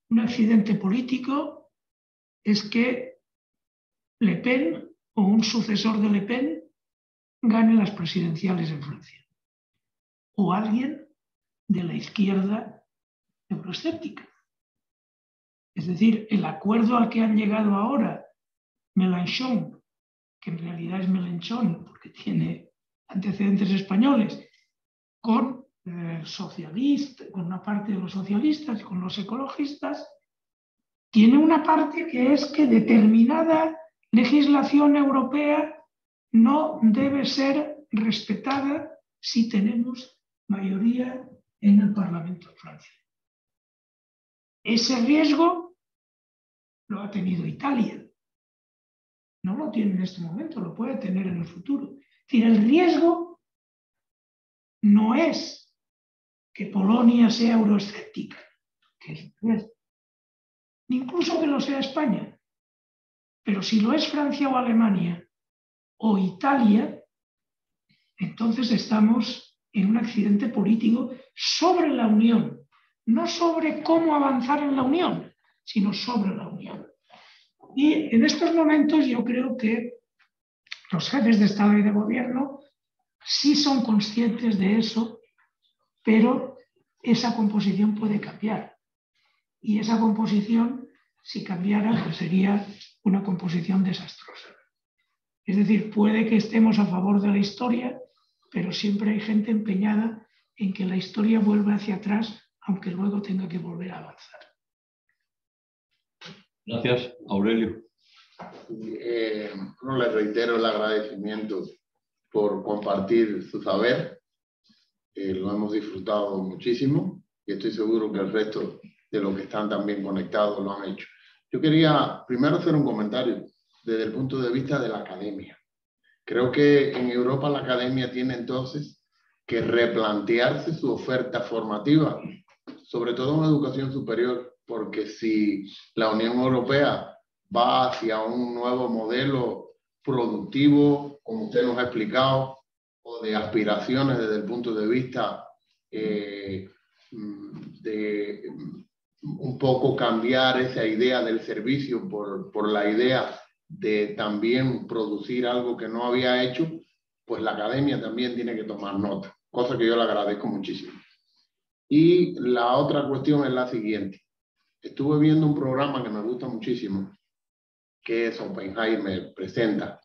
un accidente político es que Le Pen o un sucesor de Le Pen gane las presidenciales en Francia. O alguien de la izquierda euroescéptica. Es decir, el acuerdo al que han llegado ahora Mélenchon, que en realidad es Mélenchon porque tiene antecedentes españoles, con socialistas, con una parte de los socialistas y con los ecologistas, tiene una parte que es que determinada legislación europea no debe ser respetada si tenemos mayoría en el Parlamento de Francia. Ese riesgo lo ha tenido Italia. No lo tiene en este momento, lo puede tener en el futuro. Es decir, el riesgo no es que Polonia sea euroescéptica, que es, incluso que lo sea España. Pero si lo es Francia o Alemania o Italia, entonces estamos en un accidente político sobre la Unión, no sobre cómo avanzar en la Unión, sino sobre la Unión. Y en estos momentos yo creo que los jefes de Estado y de Gobierno sí son conscientes de eso, pero esa composición puede cambiar. Y esa composición, si cambiara, pues sería una composición desastrosa. Es decir, puede que estemos a favor de la historia, pero siempre hay gente empeñada en que la historia vuelva hacia atrás, aunque luego tenga que volver a avanzar. Gracias, Aurelio. No le reitero el agradecimiento por compartir su saber. Lo hemos disfrutado muchísimo y estoy seguro que el resto de los que están también conectados lo han hecho. Yo quería primero hacer un comentario desde el punto de vista de la academia. Creo que en Europa la academia tiene entonces que replantearse su oferta formativa, sobre todo en educación superior, porque si la Unión Europea va hacia un nuevo modelo productivo, como usted nos ha explicado, o de aspiraciones desde el punto de vista de un poco cambiar esa idea del servicio por la idea de también producir algo que no había hecho, pues la academia también tiene que tomar nota, cosa que yo le agradezco muchísimo. Y la otra cuestión es la siguiente. Estuve viendo un programa que me gusta muchísimo, que es Oppenheimer Presenta.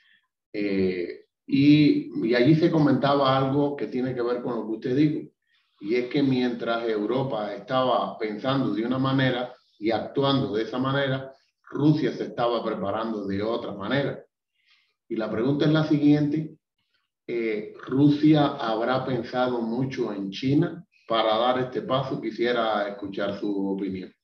Y allí se comentaba algo que tiene que ver con lo que usted dijo. Y es que mientras Europa estaba pensando de una manera y actuando de esa manera, Rusia se estaba preparando de otra manera. Y la pregunta es la siguiente. ¿Rusia habrá pensado mucho en China para dar este paso? Quisiera escuchar su opinión.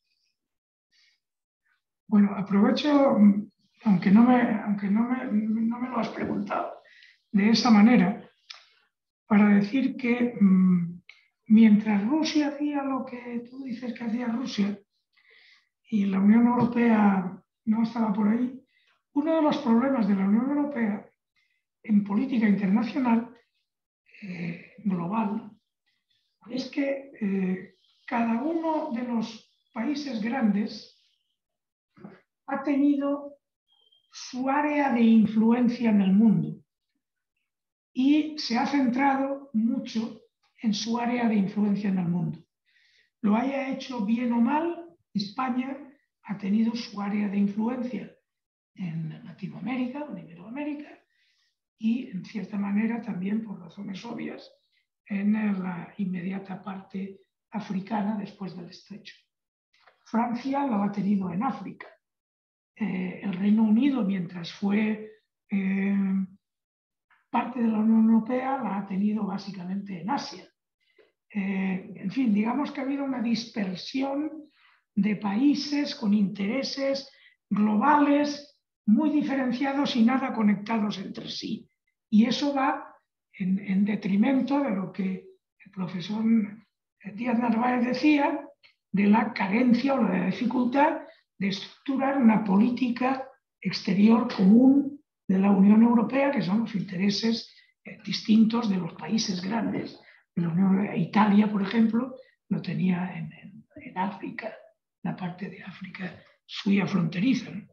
Bueno, aprovecho, aunque no me lo has preguntado de esa manera, para decir que mientras Rusia hacía lo que tú dices que hacía Rusia y la Unión Europea no estaba por ahí, uno de los problemas de la Unión Europea en política internacional global es que cada uno de los países grandes ha tenido su área de influencia en el mundo y se ha centrado mucho en su área de influencia en el mundo. Lo haya hecho bien o mal, España ha tenido su área de influencia en Latinoamérica o en Iberoamérica y, en cierta manera, también por razones obvias, en la inmediata parte africana después del estrecho. Francia lo ha tenido en África. El Reino Unido, mientras fue parte de la Unión Europea, la ha tenido básicamente en Asia. En fin, digamos que ha habido una dispersión de países con intereses globales muy diferenciados y nada conectados entre sí. Y eso va en detrimento de lo que el profesor Díaz Narváez decía, de la carencia o la dificultad de estructurar una política exterior común de la Unión Europea, que son los intereses distintos de los países grandes. La Unión Europea, Italia, por ejemplo, lo tenía en África, la parte de África suya fronteriza, ¿no?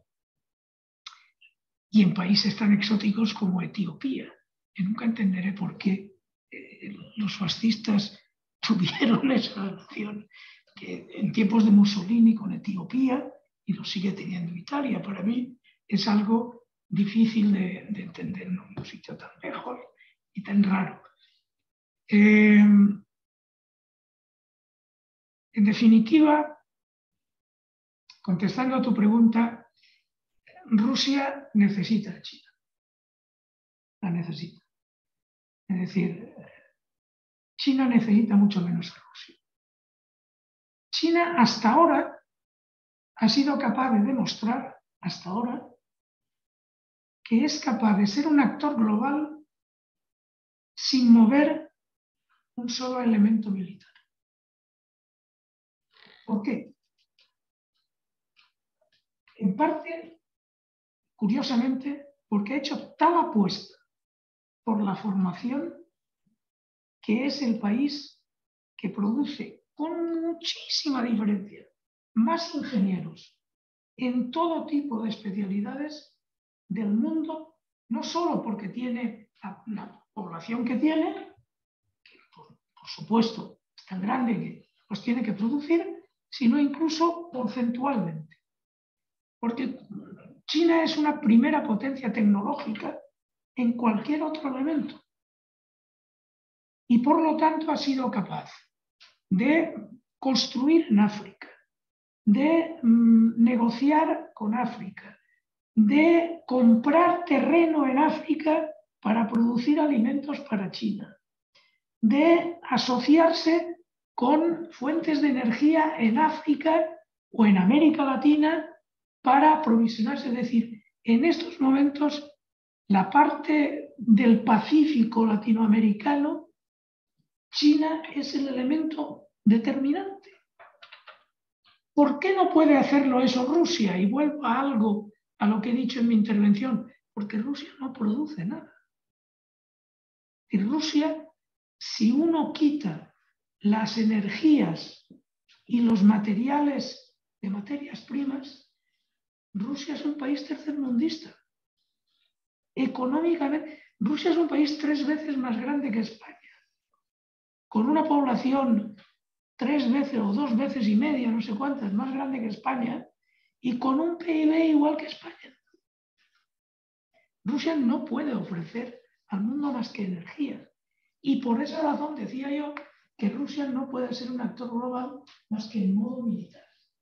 Y en países tan exóticos como Etiopía. Yo nunca entenderé por qué los fascistas tuvieron esa relación que en tiempos de Mussolini con Etiopía y lo sigue teniendo Italia. Para mí es algo difícil de entender, ¿no? En un sitio tan lejos y tan raro. En definitiva, contestando a tu pregunta, Rusia necesita a China. La necesita. Es decir, China necesita mucho menos a Rusia. China hasta ahora ha sido capaz de demostrar, hasta ahora, que es capaz de ser un actor global sin mover un solo elemento militar. ¿Por qué? En parte, curiosamente, porque ha hecho tal apuesta por la formación que es el país que produce con muchísima diferencia más ingenieros en todo tipo de especialidades del mundo, no solo porque tiene la población que tiene, que por supuesto es tan grande que los tiene que producir, sino incluso porcentualmente. Porque China es una primera potencia tecnológica en cualquier otro elemento. Y por lo tanto ha sido capaz de construir en África, de negociar con África, de comprar terreno en África para producir alimentos para China, de asociarse con fuentes de energía en África o en América Latina para aprovisionarse. Es decir, en estos momentos la parte del Pacífico latinoamericano, China es el elemento determinante. ¿Por qué no puede hacerlo eso Rusia? Y vuelvo a algo, a lo que he dicho en mi intervención, porque Rusia no produce nada. Y Rusia, si uno quita las energías y los materiales de materias primas, Rusia es un país tercermundista. Económicamente, Rusia es un país 3 veces más grande que España, con una población 3 veces o 2 veces y media, no sé cuántas, más grande que España, y con un PIB igual que España. Rusia no puede ofrecer al mundo más que energía. Y por esa razón decía yo que Rusia no puede ser un actor global más que en modo militar.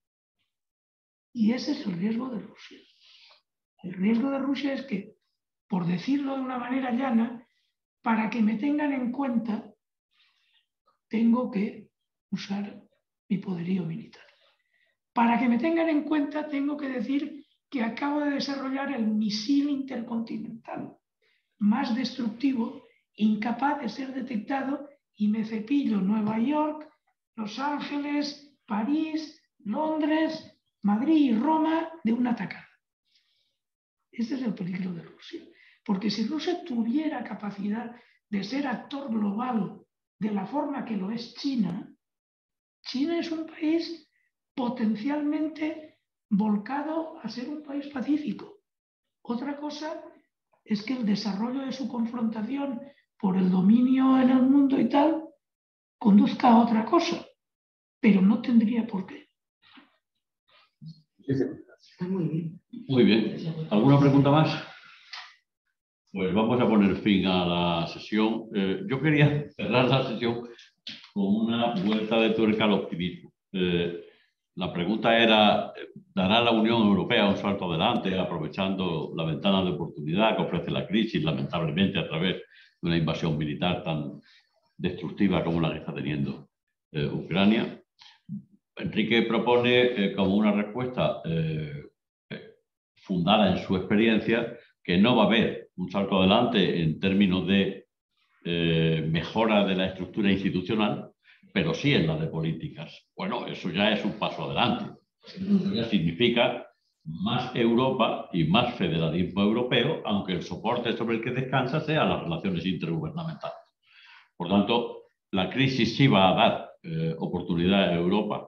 Y ese es el riesgo de Rusia. El riesgo de Rusia es que, por decirlo de una manera llana, para que me tengan en cuenta, tengo que usar mi poderío militar. Para que me tengan en cuenta, tengo que decir que acabo de desarrollar el misil intercontinental más destructivo, incapaz de ser detectado, y me cepillo Nueva York, Los Ángeles, París, Londres, Madrid y Roma de una tacada. Este es el peligro de Rusia. Porque si Rusia tuviera capacidad de ser actor global de la forma que lo es China, China es un país potencialmente volcado a ser un país pacífico. Otra cosa es que el desarrollo de su confrontación por el dominio en el mundo y tal conduzca a otra cosa, pero no tendría por qué. Está muy bien. Muy bien. ¿Alguna pregunta más? Pues vamos a poner fin a la sesión. Yo quería cerrar la sesión con una vuelta de tuerca al optimismo. La pregunta era, ¿dará la Unión Europea un salto adelante aprovechando la ventana de oportunidad que ofrece la crisis, lamentablemente a través de una invasión militar tan destructiva como la que está teniendo Ucrania? Enrique propone como una respuesta fundada en su experiencia que no va a haber un salto adelante en términos de mejora de la estructura institucional, pero sí en la de políticas. Bueno, eso ya es un paso adelante. Eso ya significa más Europa y más federalismo europeo, aunque el soporte sobre el que descansa sea las relaciones intergubernamentales. Por tanto, la crisis sí va a dar oportunidad a Europa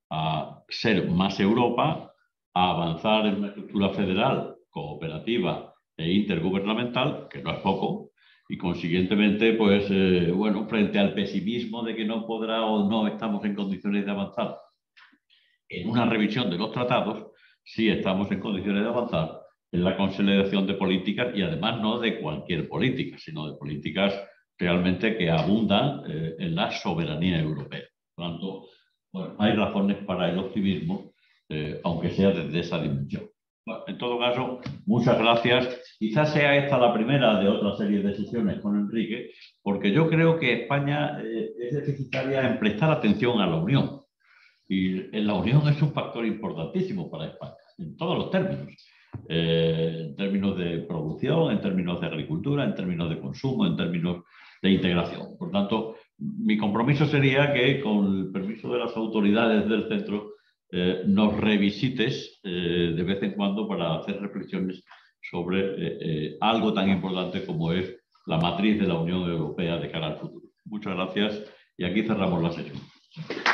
a ser más Europa, a avanzar en una estructura federal, cooperativa e intergubernamental, que no es poco, y consiguientemente, pues, bueno, frente al pesimismo de que no podrá o no estamos en condiciones de avanzar en una revisión de los tratados, sí estamos en condiciones de avanzar en la consolidación de políticas, y además no de cualquier política, sino de políticas realmente que abundan en la soberanía europea. Por lo tanto, bueno, hay razones para el optimismo, aunque sea desde esa dimensión. Bueno, en todo caso, muchas gracias. Quizás sea esta la primera de otra serie de sesiones con Enrique, porque yo creo que España es deficitaria en prestar atención a la Unión. Y la Unión es un factor importantísimo para España, en todos los términos. En términos de producción, en términos de agricultura, en términos de consumo, en términos de integración. Por tanto, mi compromiso sería que, con el permiso de las autoridades del centro, nos revisites de vez en cuando para hacer reflexiones sobre algo tan importante como es la matriz de la Unión Europea de cara al futuro. Muchas gracias y aquí cerramos la sesión.